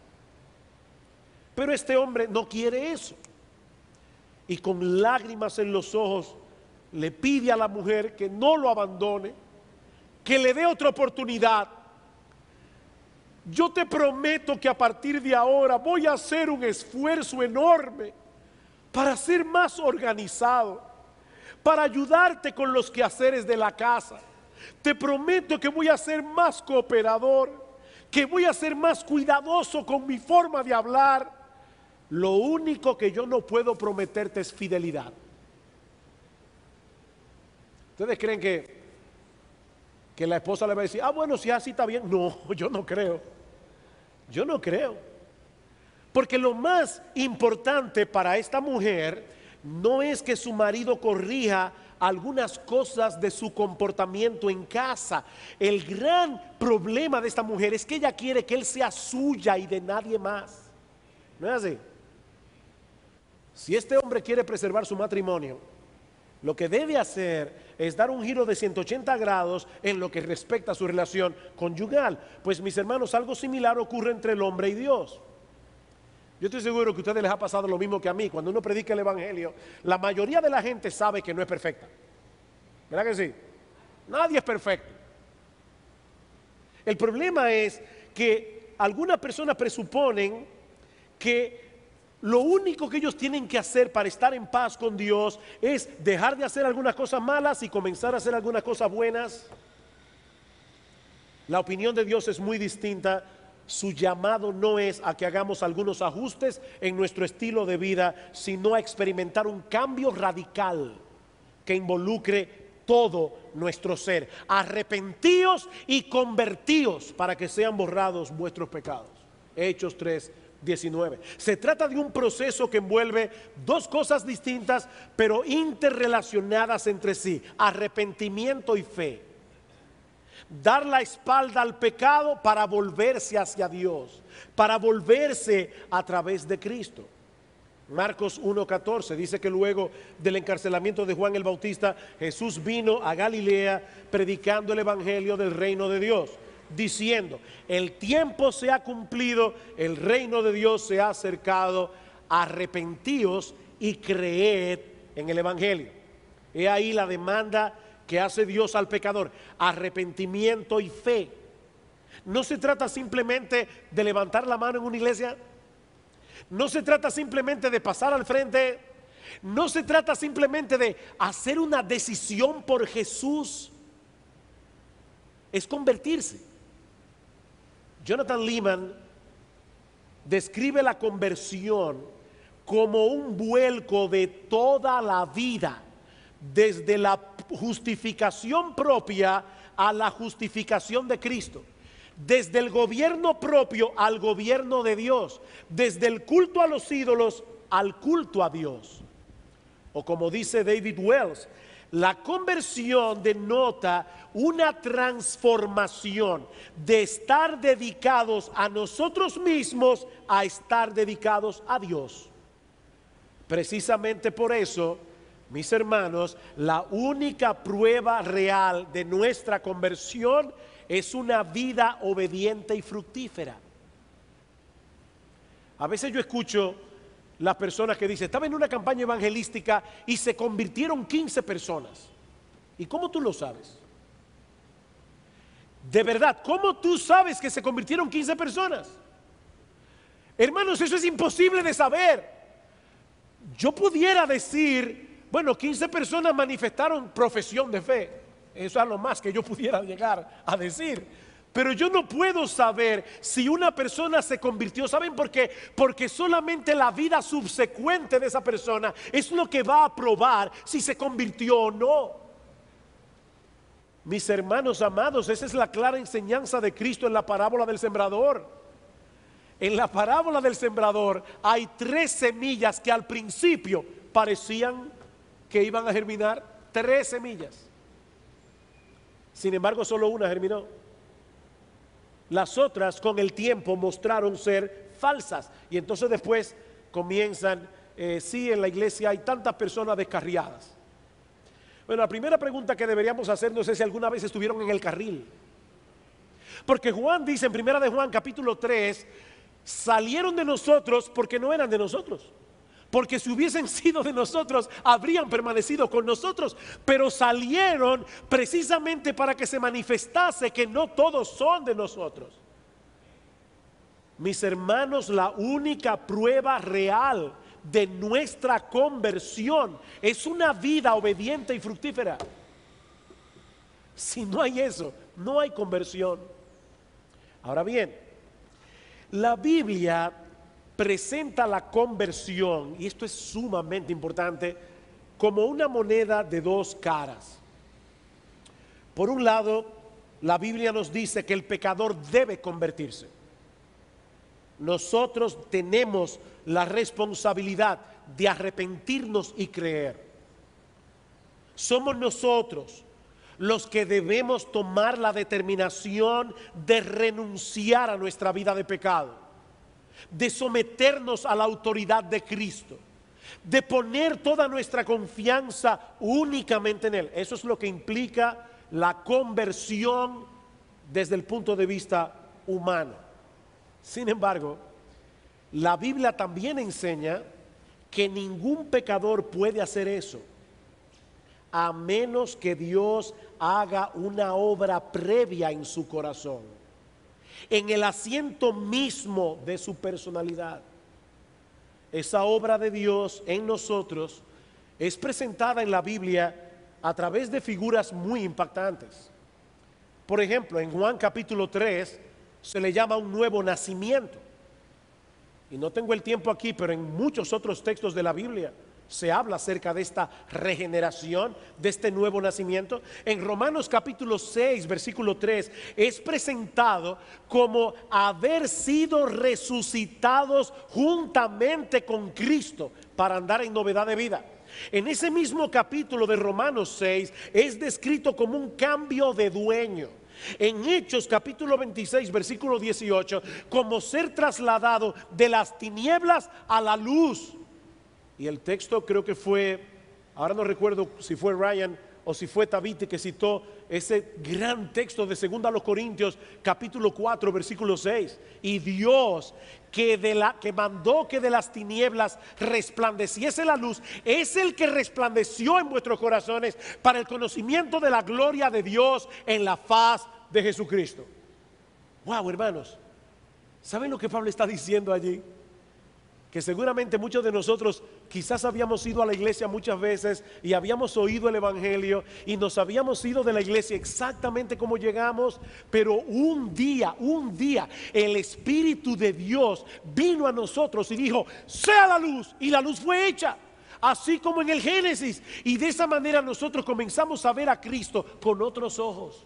Pero este hombre no quiere eso. Y con lágrimas en los ojos le pide a la mujer que no lo abandone, que le dé otra oportunidad. Yo te prometo que a partir de ahora voy a hacer un esfuerzo enorme para ser más organizado, para ayudarte con los quehaceres de la casa. Te prometo que voy a ser más cooperador, que voy a ser más cuidadoso con mi forma de hablar. Lo único que yo no puedo prometerte es fidelidad. ¿Ustedes creen que, que la esposa le va a decir, ah, bueno, si así está bien? No, yo no creo. Yo no creo. Porque lo más importante para esta mujer no es que su marido corrija algunas cosas de su comportamiento en casa. El gran problema de esta mujer es que ella quiere que él sea suya y de nadie más. ¿No es así? Si este hombre quiere preservar su matrimonio, lo que debe hacer es dar un giro de ciento ochenta grados en lo que respecta a su relación conyugal. Pues mis hermanos, algo similar ocurre entre el hombre y Dios. Yo estoy seguro que a ustedes les ha pasado lo mismo que a mí. Cuando uno predica el evangelio, la mayoría de la gente sabe que no es perfecta. ¿Verdad que sí? Nadie es perfecto. El problema es que algunas personas presuponen que lo único que ellos tienen que hacer para estar en paz con Dios es dejar de hacer algunas cosas malas y comenzar a hacer algunas cosas buenas. La opinión de Dios es muy distinta. Su llamado no es a que hagamos algunos ajustes en nuestro estilo de vida, sino a experimentar un cambio radical que involucre todo nuestro ser. Arrepentíos y convertíos para que sean borrados vuestros pecados. Hechos tres diecinueve. Se trata de un proceso que envuelve dos cosas distintas pero interrelacionadas entre sí: arrepentimiento y fe. Dar la espalda al pecado para volverse hacia Dios, para volverse a través de Cristo. Marcos uno catorce dice que luego del encarcelamiento de Juan el Bautista, Jesús vino a Galilea predicando el evangelio del reino de Dios, diciendo: el tiempo se ha cumplido, el reino de Dios se ha acercado, arrepentíos y creed en el evangelio. He ahí la demanda que hace Dios al pecador: arrepentimiento y fe. No se trata simplemente de levantar la mano en una iglesia, no se trata simplemente de pasar al frente, no se trata simplemente de hacer una decisión por Jesús, es convertirse. Jonathan Leeman describe la conversión como un vuelco de toda la vida, desde la justificación propia a la justificación de Cristo, desde el gobierno propio al gobierno de Dios, desde el culto a los ídolos al culto a Dios. O como dice David Wells, la conversión denota una transformación de estar dedicados a nosotros mismos a estar dedicados a Dios. Precisamente por eso, mis hermanos, la única prueba real de nuestra conversión es una vida obediente y fructífera. A veces yo escucho las personas que dicen: estaba en una campaña evangelística y se convirtieron quince personas. ¿Y cómo tú lo sabes? De verdad, ¿cómo tú sabes que se convirtieron quince personas? Hermanos, eso es imposible de saber. Yo pudiera decir, bueno, quince personas manifestaron profesión de fe. Eso es lo más que yo pudiera llegar a decir. Pero yo no puedo saber si una persona se convirtió. ¿Saben por qué? Porque solamente la vida subsecuente de esa persona es lo que va a probar si se convirtió o no. Mis hermanos amados, esa es la clara enseñanza de Cristo en la parábola del sembrador. En la parábola del sembrador hay tres semillas que al principio parecían que iban a germinar, tres semillas. Sin embargo, solo una germinó. Las otras con el tiempo mostraron ser falsas. Y entonces después comienzan, eh, sí, en la iglesia hay tantas personas descarriadas. Bueno, la primera pregunta que deberíamos hacernos es si alguna vez estuvieron en el carril. Porque Juan dice en primera de Juan capítulo tres, salieron de nosotros porque no eran de nosotros. Porque si hubiesen sido de nosotros, habrían permanecido con nosotros. Pero salieron precisamente para que se manifestase que no todos son de nosotros. Mis hermanos, la única prueba real de nuestra conversión es una vida obediente y fructífera. Si no hay eso, no hay conversión. Ahora bien, la Biblia presenta la conversión, y esto es sumamente importante, como una moneda de dos caras. Por un lado, la Biblia nos dice que el pecador debe convertirse. Nosotros tenemos la responsabilidad de arrepentirnos y creer. Somos nosotros los que debemos tomar la determinación de renunciar a nuestra vida de pecado, de someternos a la autoridad de Cristo, de poner toda nuestra confianza únicamente en Él. Eso es lo que implica la conversión desde el punto de vista humano. Sin embargo, la Biblia también enseña que ningún pecador puede hacer eso, a menos que Dios haga una obra previa en su corazón, en el asiento mismo de su personalidad. Esa obra de Dios en nosotros es presentada en la Biblia a través de figuras muy impactantes. Por ejemplo, en Juan capítulo tres se le llama un nuevo nacimiento. Y no tengo el tiempo aquí, pero en muchos otros textos de la Biblia se habla acerca de esta regeneración, de este nuevo nacimiento. En Romanos capítulo seis, versículo tres, es presentado como haber sido resucitados juntamente con Cristo para andar en novedad de vida. En ese mismo capítulo de Romanos seis es descrito como un cambio de dueño. En Hechos capítulo veintiséis, versículo dieciocho, como ser trasladado de las tinieblas a la luz. Y el texto creo que fue, ahora no recuerdo si fue Ryan o si fue Tabite que citó ese gran texto de segunda a los Corintios capítulo cuatro versículo seis. Y Dios que, de la, que mandó que de las tinieblas resplandeciese la luz, es el que resplandeció en vuestros corazones para el conocimiento de la gloria de Dios en la faz de Jesucristo. Wow, hermanos, ¿saben lo que Pablo está diciendo allí? Que seguramente muchos de nosotros quizás habíamos ido a la iglesia muchas veces y habíamos oído el evangelio y nos habíamos ido de la iglesia exactamente como llegamos, pero un día, un día el Espíritu de Dios vino a nosotros y dijo: sea la luz, y la luz fue hecha, así como en el Génesis, y de esa manera nosotros comenzamos a ver a Cristo con otros ojos.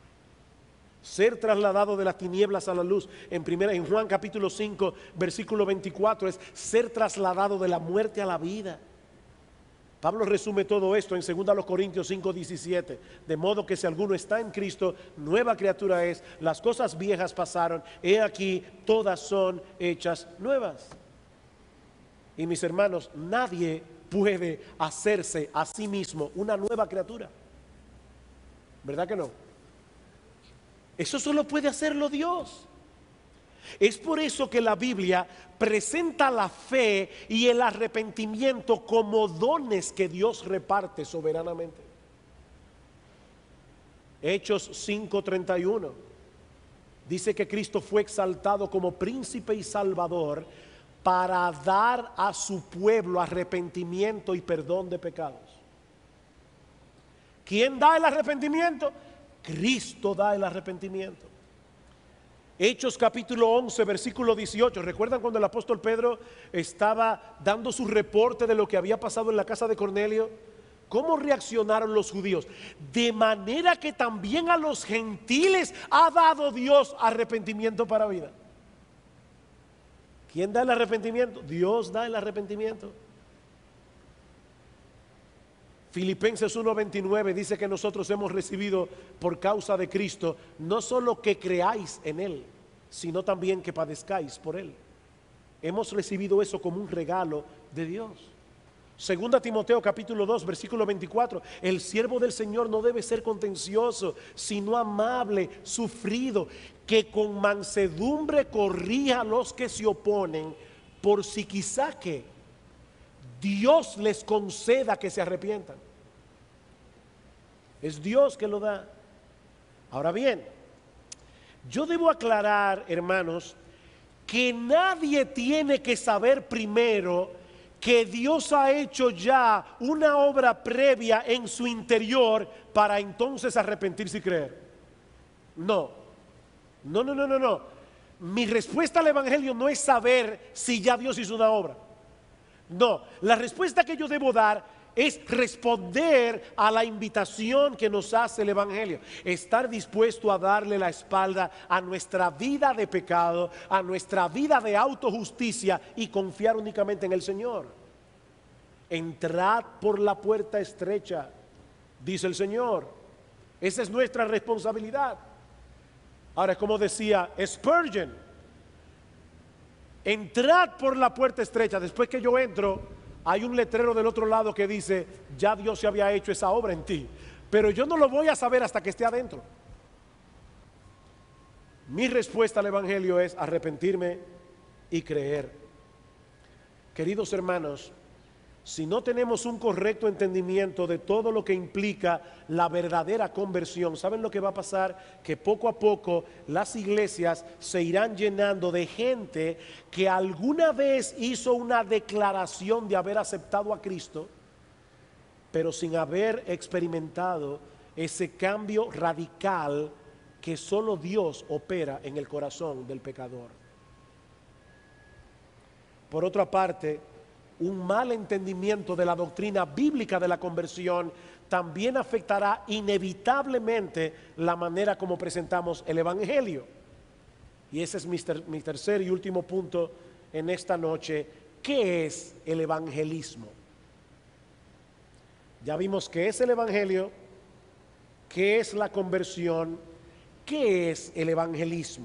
Ser trasladado de las tinieblas a la luz, en primera, en Juan capítulo cinco versículo veinticuatro, es ser trasladado de la muerte a la vida. Pablo resume todo esto en segunda a los Corintios cinco diecisiete, de modo que si alguno está en Cristo, nueva criatura es, las cosas viejas pasaron, he aquí todas son hechas nuevas. Y mis hermanos, nadie puede hacerse a sí mismo una nueva criatura, ¿verdad que no? Eso solo puede hacerlo Dios. Es por eso que la Biblia presenta la fe y el arrepentimiento como dones que Dios reparte soberanamente. Hechos cinco treinta y uno dice que Cristo fue exaltado como príncipe y salvador para dar a su pueblo arrepentimiento y perdón de pecados. ¿Quién da el arrepentimiento? Cristo da el arrepentimiento. Hechos capítulo once versículo dieciocho. ¿Recuerdan cuando el apóstol Pedro estaba dando su reporte de lo que había pasado en la casa de Cornelio? ¿Cómo reaccionaron los judíos? De manera que también a los gentiles ha dado Dios arrepentimiento para vida. ¿Quién da el arrepentimiento? Dios da el arrepentimiento. Filipenses uno veintinueve dice que nosotros hemos recibido por causa de Cristo no solo que creáis en Él, sino también que padezcáis por Él. Hemos recibido eso como un regalo de Dios. Segunda Timoteo capítulo dos versículo veinticuatro, el siervo del Señor no debe ser contencioso, sino amable, sufrido, que con mansedumbre corrija a los que se oponen, por si quizá que Dios les conceda que se arrepientan. Es Dios que lo da. Ahora bien, yo debo aclarar, hermanos, que nadie tiene que saber primero que Dios ha hecho ya una obra previa en su interior para entonces arrepentirse y creer. No, no, no, no, no, no. Mi respuesta al Evangelio no es saber si ya Dios hizo una obra. No, la respuesta que yo debo dar es responder a la invitación que nos hace el Evangelio. Estar dispuesto a darle la espalda a nuestra vida de pecado, a nuestra vida de autojusticia y confiar únicamente en el Señor. Entrad por la puerta estrecha, dice el Señor. Esa es nuestra responsabilidad. Ahora, como decía Spurgeon, entrad por la puerta estrecha. Después que yo entro, hay un letrero del otro lado que dice, ya Dios se había hecho esa obra en ti, pero yo no lo voy a saber hasta que esté adentro. Mi respuesta al Evangelio es arrepentirme y creer. Queridos hermanos, si no tenemos un correcto entendimiento de todo lo que implica la verdadera conversión, ¿saben lo que va a pasar? Que poco a poco las iglesias se irán llenando de gente que alguna vez hizo una declaración de haber aceptado a Cristo, pero sin haber experimentado ese cambio radical que solo Dios opera en el corazón del pecador. Por otra parte, un mal entendimiento de la doctrina bíblica de la conversión también afectará inevitablemente la manera como presentamos el Evangelio. Y ese es mi, ter mi tercer y último punto en esta noche. ¿Qué es el evangelismo? Ya vimos qué es el Evangelio, qué es la conversión, qué es el evangelismo.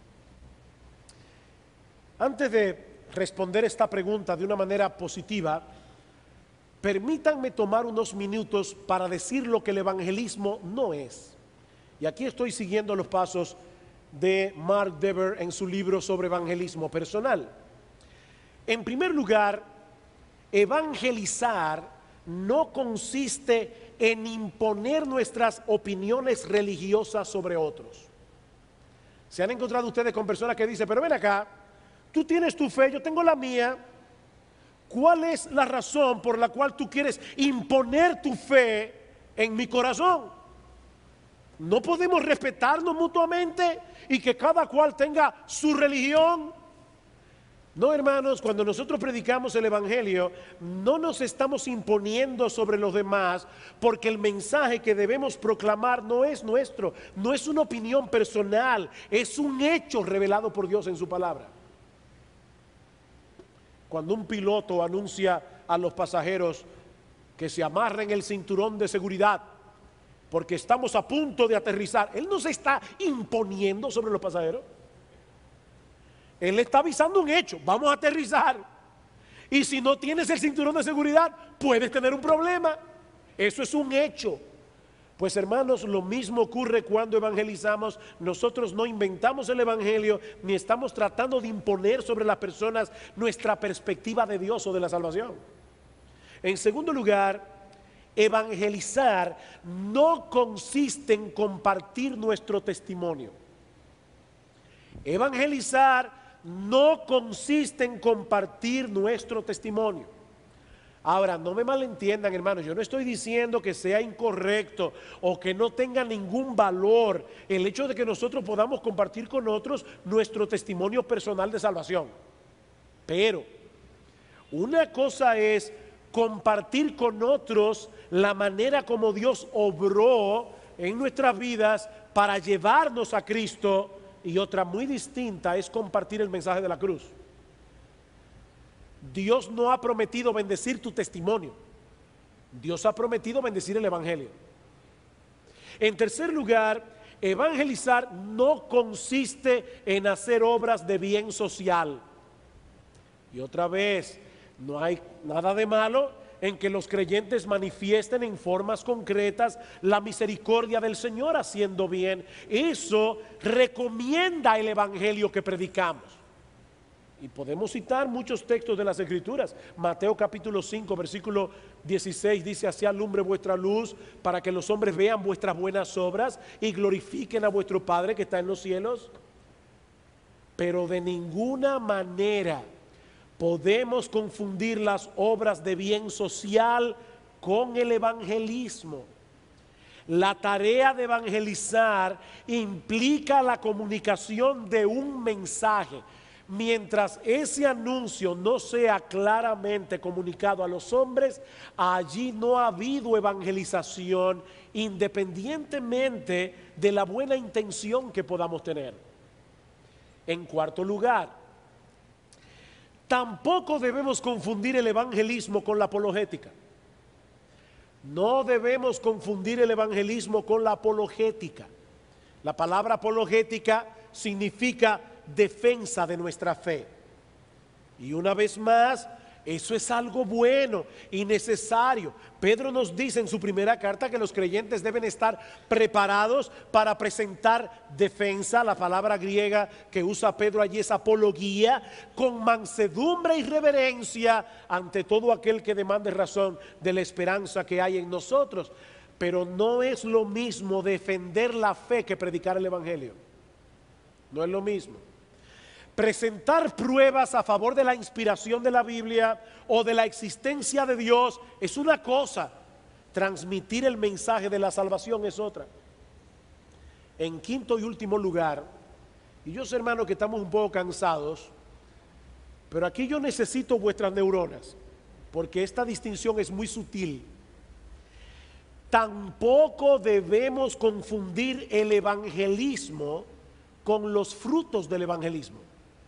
Antes de responder esta pregunta de una manera positiva, permítanme tomar unos minutos para decir lo que el evangelismo no es. Y aquí estoy siguiendo los pasos de Mark Dever en su libro sobre evangelismo personal. En primer lugar, evangelizar no consiste en imponer nuestras opiniones religiosas sobre otros. ¿Se han encontrado ustedes con personas que dicen, pero ven acá, tú tienes tu fe, yo tengo la mía? ¿Cuál es la razón por la cual tú quieres imponer tu fe en mi corazón? ¿No podemos respetarnos mutuamente y que cada cual tenga su religión? No, hermanos, cuando nosotros predicamos el Evangelio, no nos estamos imponiendo sobre los demás, porque el mensaje que debemos proclamar no es nuestro, no es una opinión personal, es un hecho revelado por Dios en su palabra. Cuando un piloto anuncia a los pasajeros que se amarren el cinturón de seguridad porque estamos a punto de aterrizar, él no se está imponiendo sobre los pasajeros. Él está avisando un hecho, vamos a aterrizar. Y si no tienes el cinturón de seguridad, puedes tener un problema. Eso es un hecho. Pues hermanos, lo mismo ocurre cuando evangelizamos. Nosotros no inventamos el Evangelio, ni estamos tratando de imponer sobre las personas nuestra perspectiva de Dios o de la salvación. En segundo lugar, evangelizar no consiste en compartir nuestro testimonio. Evangelizar no consiste en compartir nuestro testimonio. Ahora, no me malentiendan, hermanos, yo no estoy diciendo que sea incorrecto o que no tenga ningún valor el hecho de que nosotros podamos compartir con otros nuestro testimonio personal de salvación. Pero una cosa es compartir con otros la manera como Dios obró en nuestras vidas para llevarnos a Cristo, y otra muy distinta es compartir el mensaje de la cruz. Dios no ha prometido bendecir tu testimonio. Dios ha prometido bendecir el evangelio. En tercer lugar, evangelizar no consiste en hacer obras de bien social. Y otra vez, no hay nada de malo en que los creyentes manifiesten en formas concretas la misericordia del Señor haciendo bien. Eso recomienda el evangelio que predicamos. Y podemos citar muchos textos de las Escrituras. Mateo capítulo cinco, versículo dieciséis dice: así alumbre vuestra luz para que los hombres vean vuestras buenas obras y glorifiquen a vuestro Padre que está en los cielos. Pero de ninguna manera podemos confundir las obras de bien social con el evangelismo. La tarea de evangelizar implica la comunicación de un mensaje. Mientras ese anuncio no sea claramente comunicado a los hombres, allí no ha habido evangelización, independientemente de la buena intención que podamos tener. En cuarto lugar, tampoco debemos confundir el evangelismo con la apologética. No debemos confundir el evangelismo con la apologética. La palabra apologética significa defensa de nuestra fe. Y una vez más, eso es algo bueno y necesario. Pedro nos dice en su primera carta que los creyentes deben estar preparados para presentar defensa. La palabra griega que usa Pedro allí es apología, con mansedumbre y reverencia ante todo aquel que demande razón de la esperanza que hay en nosotros. Pero no es lo mismo defender la fe que predicar el evangelio. No es lo mismo. Presentar pruebas a favor de la inspiración de la Biblia o de la existencia de Dios es una cosa. Transmitir el mensaje de la salvación es otra. En quinto y último lugar, y yo sé, hermano, que estamos un poco cansados, pero aquí yo necesito vuestras neuronas, porque esta distinción es muy sutil. Tampoco debemos confundir el evangelismo con los frutos del evangelismo.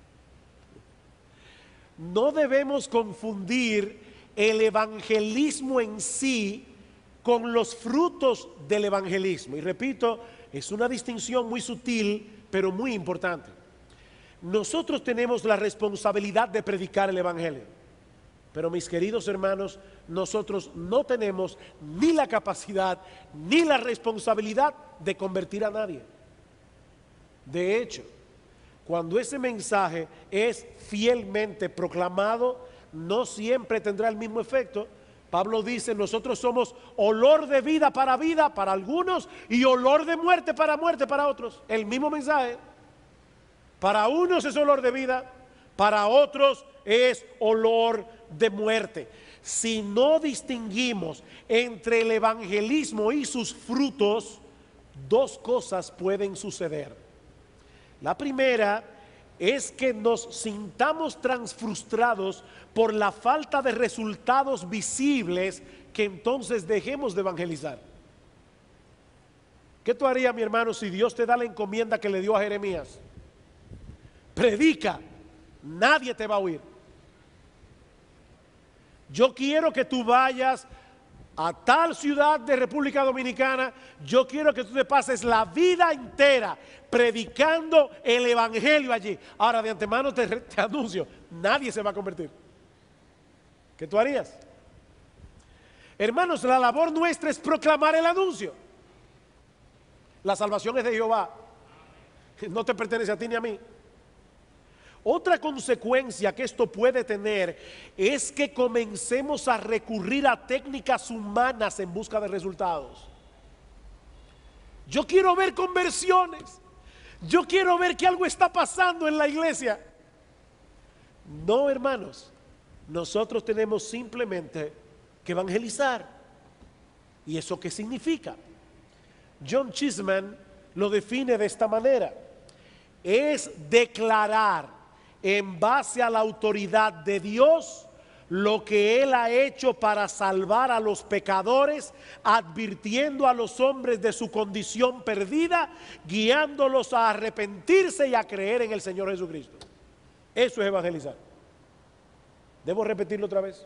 No debemos confundir el evangelismo en sí con los frutos del evangelismo. Y repito, es una distinción muy sutil, pero muy importante. Nosotros tenemos la responsabilidad de predicar el evangelio. Pero mis queridos hermanos, nosotros no tenemos ni la capacidad ni la responsabilidad de convertir a nadie. De hecho, cuando ese mensaje es fielmente proclamado, no siempre tendrá el mismo efecto. Pablo dice: nosotros somos olor de vida para vida para algunos y olor de muerte para muerte para otros. El mismo mensaje. Para unos es olor de vida, para otros es olor de muerte. Si no distinguimos entre el evangelismo y sus frutos, dos cosas pueden suceder. La primera es que nos sintamos transfrustrados por la falta de resultados visibles, que entonces dejemos de evangelizar. ¿Qué tú harías, mi hermano, si Dios te da la encomienda que le dio a Jeremías? Predica, nadie te va a oír. Yo quiero que tú vayas a tal ciudad de República Dominicana. Yo quiero que tú te pases la vida entera predicando el evangelio allí. Ahora, de antemano te, te anuncio, nadie se va a convertir. ¿Qué tú harías? Hermanos, la labor nuestra es proclamar el anuncio. La salvación es de Jehová, no te pertenece a ti ni a mí. Otra consecuencia que esto puede tener es que comencemos a recurrir a técnicas humanas en busca de resultados. Yo quiero ver conversiones. Yo quiero ver que algo está pasando en la iglesia. No, hermanos, nosotros tenemos simplemente que evangelizar. ¿Y eso qué significa? John Chisman lo define de esta manera: es declarar en base a la autoridad de Dios lo que Él ha hecho para salvar a los pecadores, advirtiendo a los hombres de su condición perdida, guiándolos a arrepentirse y a creer en el Señor Jesucristo. Eso es evangelizar. ¿Debo repetirlo otra vez?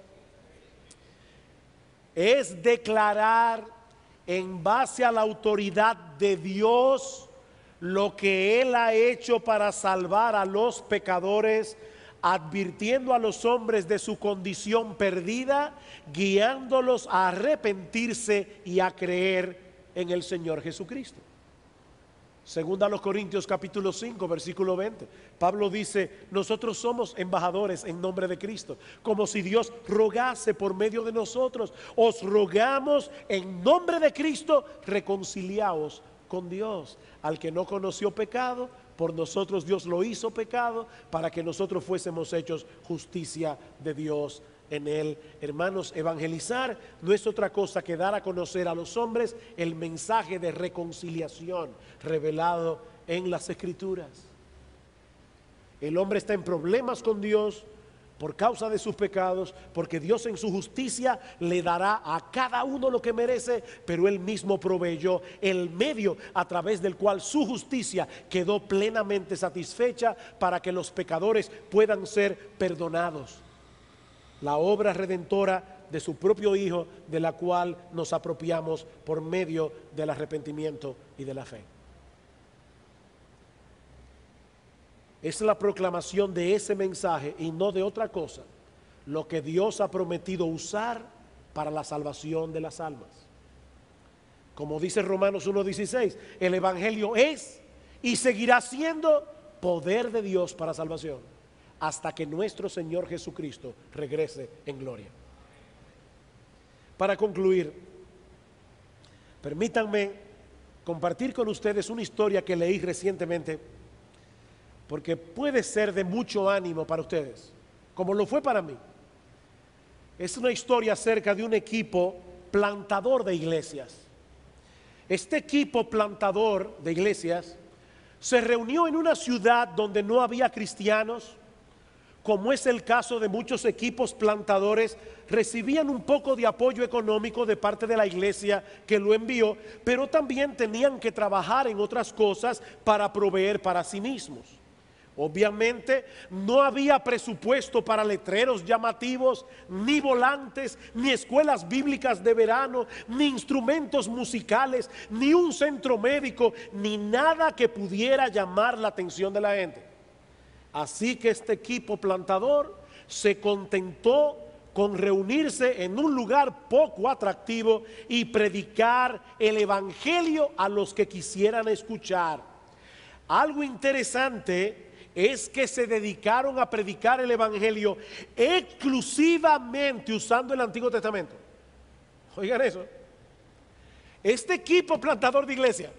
Es declarar en base a la autoridad de Dios lo que Él ha hecho para salvar a los pecadores, advirtiendo a los hombres de su condición perdida, guiándolos a arrepentirse y a creer en el Señor Jesucristo. Segunda a los Corintios capítulo cinco versículo veinte, Pablo dice: nosotros somos embajadores en nombre de Cristo, como si Dios rogase por medio de nosotros. Os rogamos en nombre de Cristo, reconciliaos con Dios. Al que no conoció pecado, por nosotros Dios lo hizo pecado, para que nosotros fuésemos hechos justicia de Dios en él. Hermanos, evangelizar no es otra cosa que dar a conocer a los hombres el mensaje de reconciliación revelado en las Escrituras. El hombre está en problemas con Dios por causa de sus pecados, porque Dios en su justicia le dará a cada uno lo que merece, pero Él mismo proveyó el medio a través del cual su justicia quedó plenamente satisfecha para que los pecadores puedan ser perdonados. La obra redentora de su propio Hijo, de la cual nos apropiamos por medio del arrepentimiento y de la fe. Es la proclamación de ese mensaje y no de otra cosa lo que Dios ha prometido usar para la salvación de las almas. Como dice Romanos uno dieciséis, el Evangelio es y seguirá siendo poder de Dios para salvación, hasta que nuestro Señor Jesucristo regrese en gloria. Para concluir, permítanme compartir con ustedes una historia que leí recientemente, porque puede ser de mucho ánimo para ustedes, como lo fue para mí. Es una historia acerca de un equipo plantador de iglesias. Este equipo plantador de iglesias se reunió en una ciudad donde no había cristianos. Como es el caso de muchos equipos plantadores, recibían un poco de apoyo económico de parte de la iglesia que lo envió, pero también tenían que trabajar en otras cosas para proveer para sí mismos. Obviamente no había presupuesto para letreros llamativos, ni volantes, ni escuelas bíblicas de verano, ni instrumentos musicales, ni un centro médico, ni nada que pudiera llamar la atención de la gente. Así que este equipo plantador se contentó con reunirse en un lugar poco atractivo y predicar el evangelio a los que quisieran escuchar. Algo interesante es que se dedicaron a predicar el evangelio exclusivamente usando el Antiguo Testamento. Oigan eso. Este equipo plantador de iglesia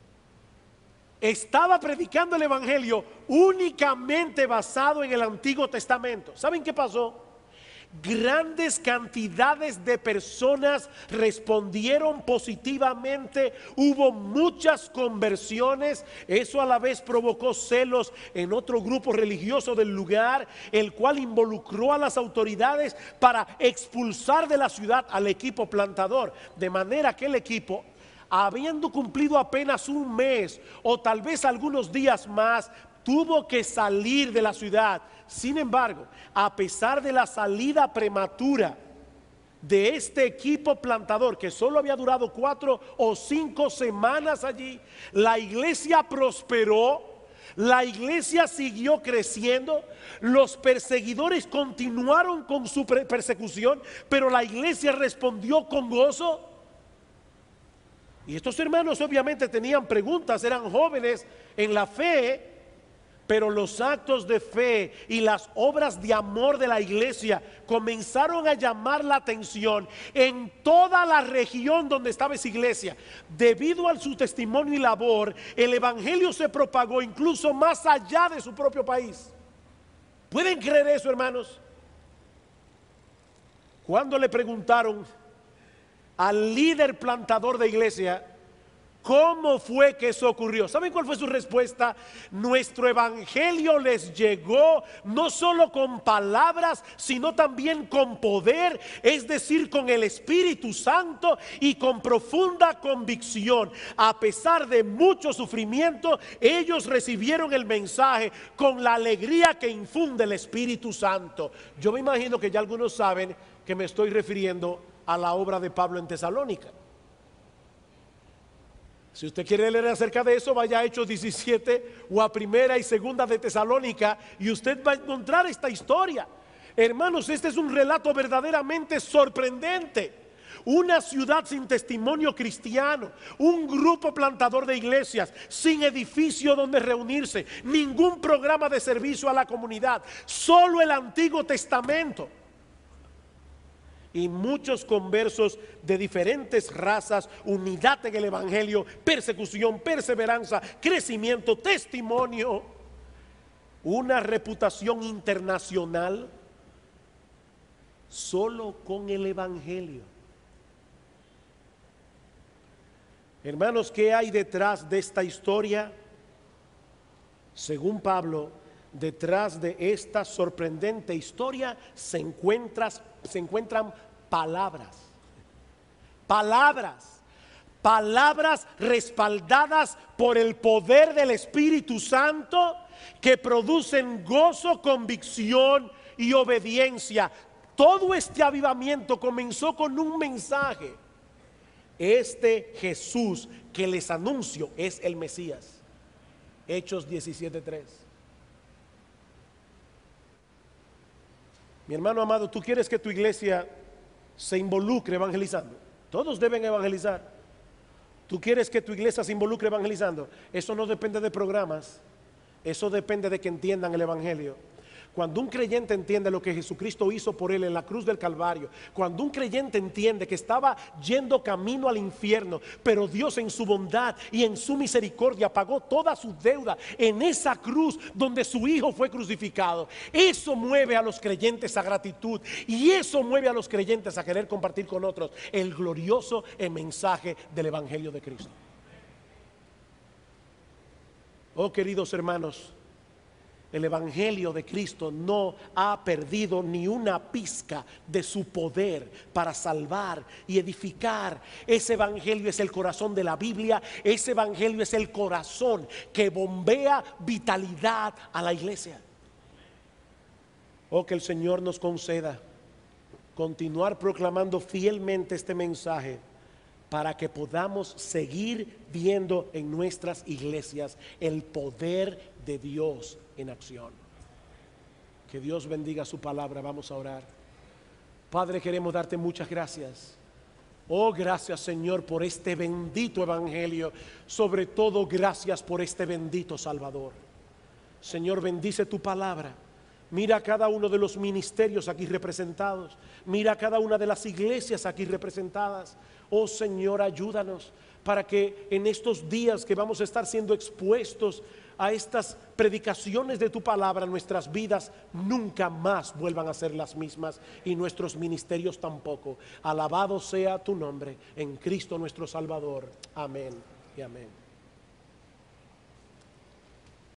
estaba predicando el evangelio únicamente basado en el Antiguo Testamento. ¿Saben qué pasó? Grandes cantidades de personas respondieron positivamente, hubo muchas conversiones. Eso a la vez provocó celos en otro grupo religioso del lugar, el cual involucró a las autoridades para expulsar de la ciudad al equipo plantador, de manera que el equipo, habiendo cumplido apenas un mes o tal vez algunos días más, tuvo que salir de la ciudad. Sin embargo, a pesar de la salida prematura de este equipo plantador, que solo había durado cuatro o cinco semanas allí, la iglesia prosperó, la iglesia siguió creciendo, los perseguidores continuaron con su persecución, pero la iglesia respondió con gozo. Y estos hermanos obviamente tenían preguntas, eran jóvenes en la fe, pero los actos de fe y las obras de amor de la iglesia comenzaron a llamar la atención en toda la región donde estaba esa iglesia. Debido a su testimonio y labor, el evangelio se propagó incluso más allá de su propio país. ¿Pueden creer eso, hermanos? Cuando le preguntaron al líder plantador de iglesia ¿Cómo fue que eso ocurrió? ¿Saben cuál fue su respuesta? Nuestro evangelio les llegó no solo con palabras, sino también con poder, es decir, con el Espíritu Santo y con profunda convicción. A pesar de mucho sufrimiento, ellos recibieron el mensaje con la alegría que infunde el Espíritu Santo. Yo me imagino que ya algunos saben que me estoy refiriendo a la obra de Pablo en Tesalónica. Si usted quiere leer acerca de eso, vaya a Hechos diecisiete o a Primera y Segunda de Tesalónica y usted va a encontrar esta historia. Hermanos, este es un relato verdaderamente sorprendente. Una ciudad sin testimonio cristiano, un grupo plantador de iglesias, sin edificio donde reunirse, ningún programa de servicio a la comunidad, solo el Antiguo Testamento. Y muchos conversos de diferentes razas, unidad en el evangelio, persecución, perseverancia, crecimiento, testimonio, una reputación internacional, solo con el evangelio. Hermanos, ¿qué hay detrás de esta historia? Según Pablo, detrás de esta sorprendente historia se encuentran, se encuentran palabras, palabras, palabras respaldadas por el poder del Espíritu Santo que producen gozo, convicción y obediencia. Todo este avivamiento comenzó con un mensaje: este Jesús que les anuncio es el Mesías. Hechos diecisiete tres. Mi hermano amado, ¿tú quieres que tu iglesia se involucre evangelizando? Todos deben evangelizar. ¿Tú quieres que tu iglesia se involucre evangelizando? Eso no depende de programas, eso depende de que entiendan el evangelio. Cuando un creyente entiende lo que Jesucristo hizo por él en la cruz del Calvario, cuando un creyente entiende que estaba yendo camino al infierno, pero Dios en su bondad y en su misericordia pagó toda su deuda en esa cruz donde su Hijo fue crucificado, eso mueve a los creyentes a gratitud y eso mueve a los creyentes a querer compartir con otros el glorioso mensaje del Evangelio de Cristo. Oh, queridos hermanos, el Evangelio de Cristo no ha perdido ni una pizca de su poder para salvar y edificar. Ese Evangelio es el corazón de la Biblia. Ese Evangelio es el corazón que bombea vitalidad a la iglesia. Oh, que el Señor nos conceda continuar proclamando fielmente este mensaje para que podamos seguir viendo en nuestras iglesias el poder de Dios en acción. Que Dios bendiga su palabra. Vamos a orar. Padre, queremos darte muchas gracias. Oh, gracias, Señor, por este bendito evangelio. Sobre todo, gracias por este bendito Salvador. Señor, bendice tu palabra. Mira a cada uno de los ministerios aquí representados. Mira a cada una de las iglesias aquí representadas. Oh, Señor, ayúdanos para que en estos días que vamos a estar siendo expuestos a estas predicaciones de tu palabra, nuestras vidas nunca más vuelvan a ser las mismas y nuestros ministerios tampoco. Alabado sea tu nombre en Cristo nuestro Salvador. Amén y amén.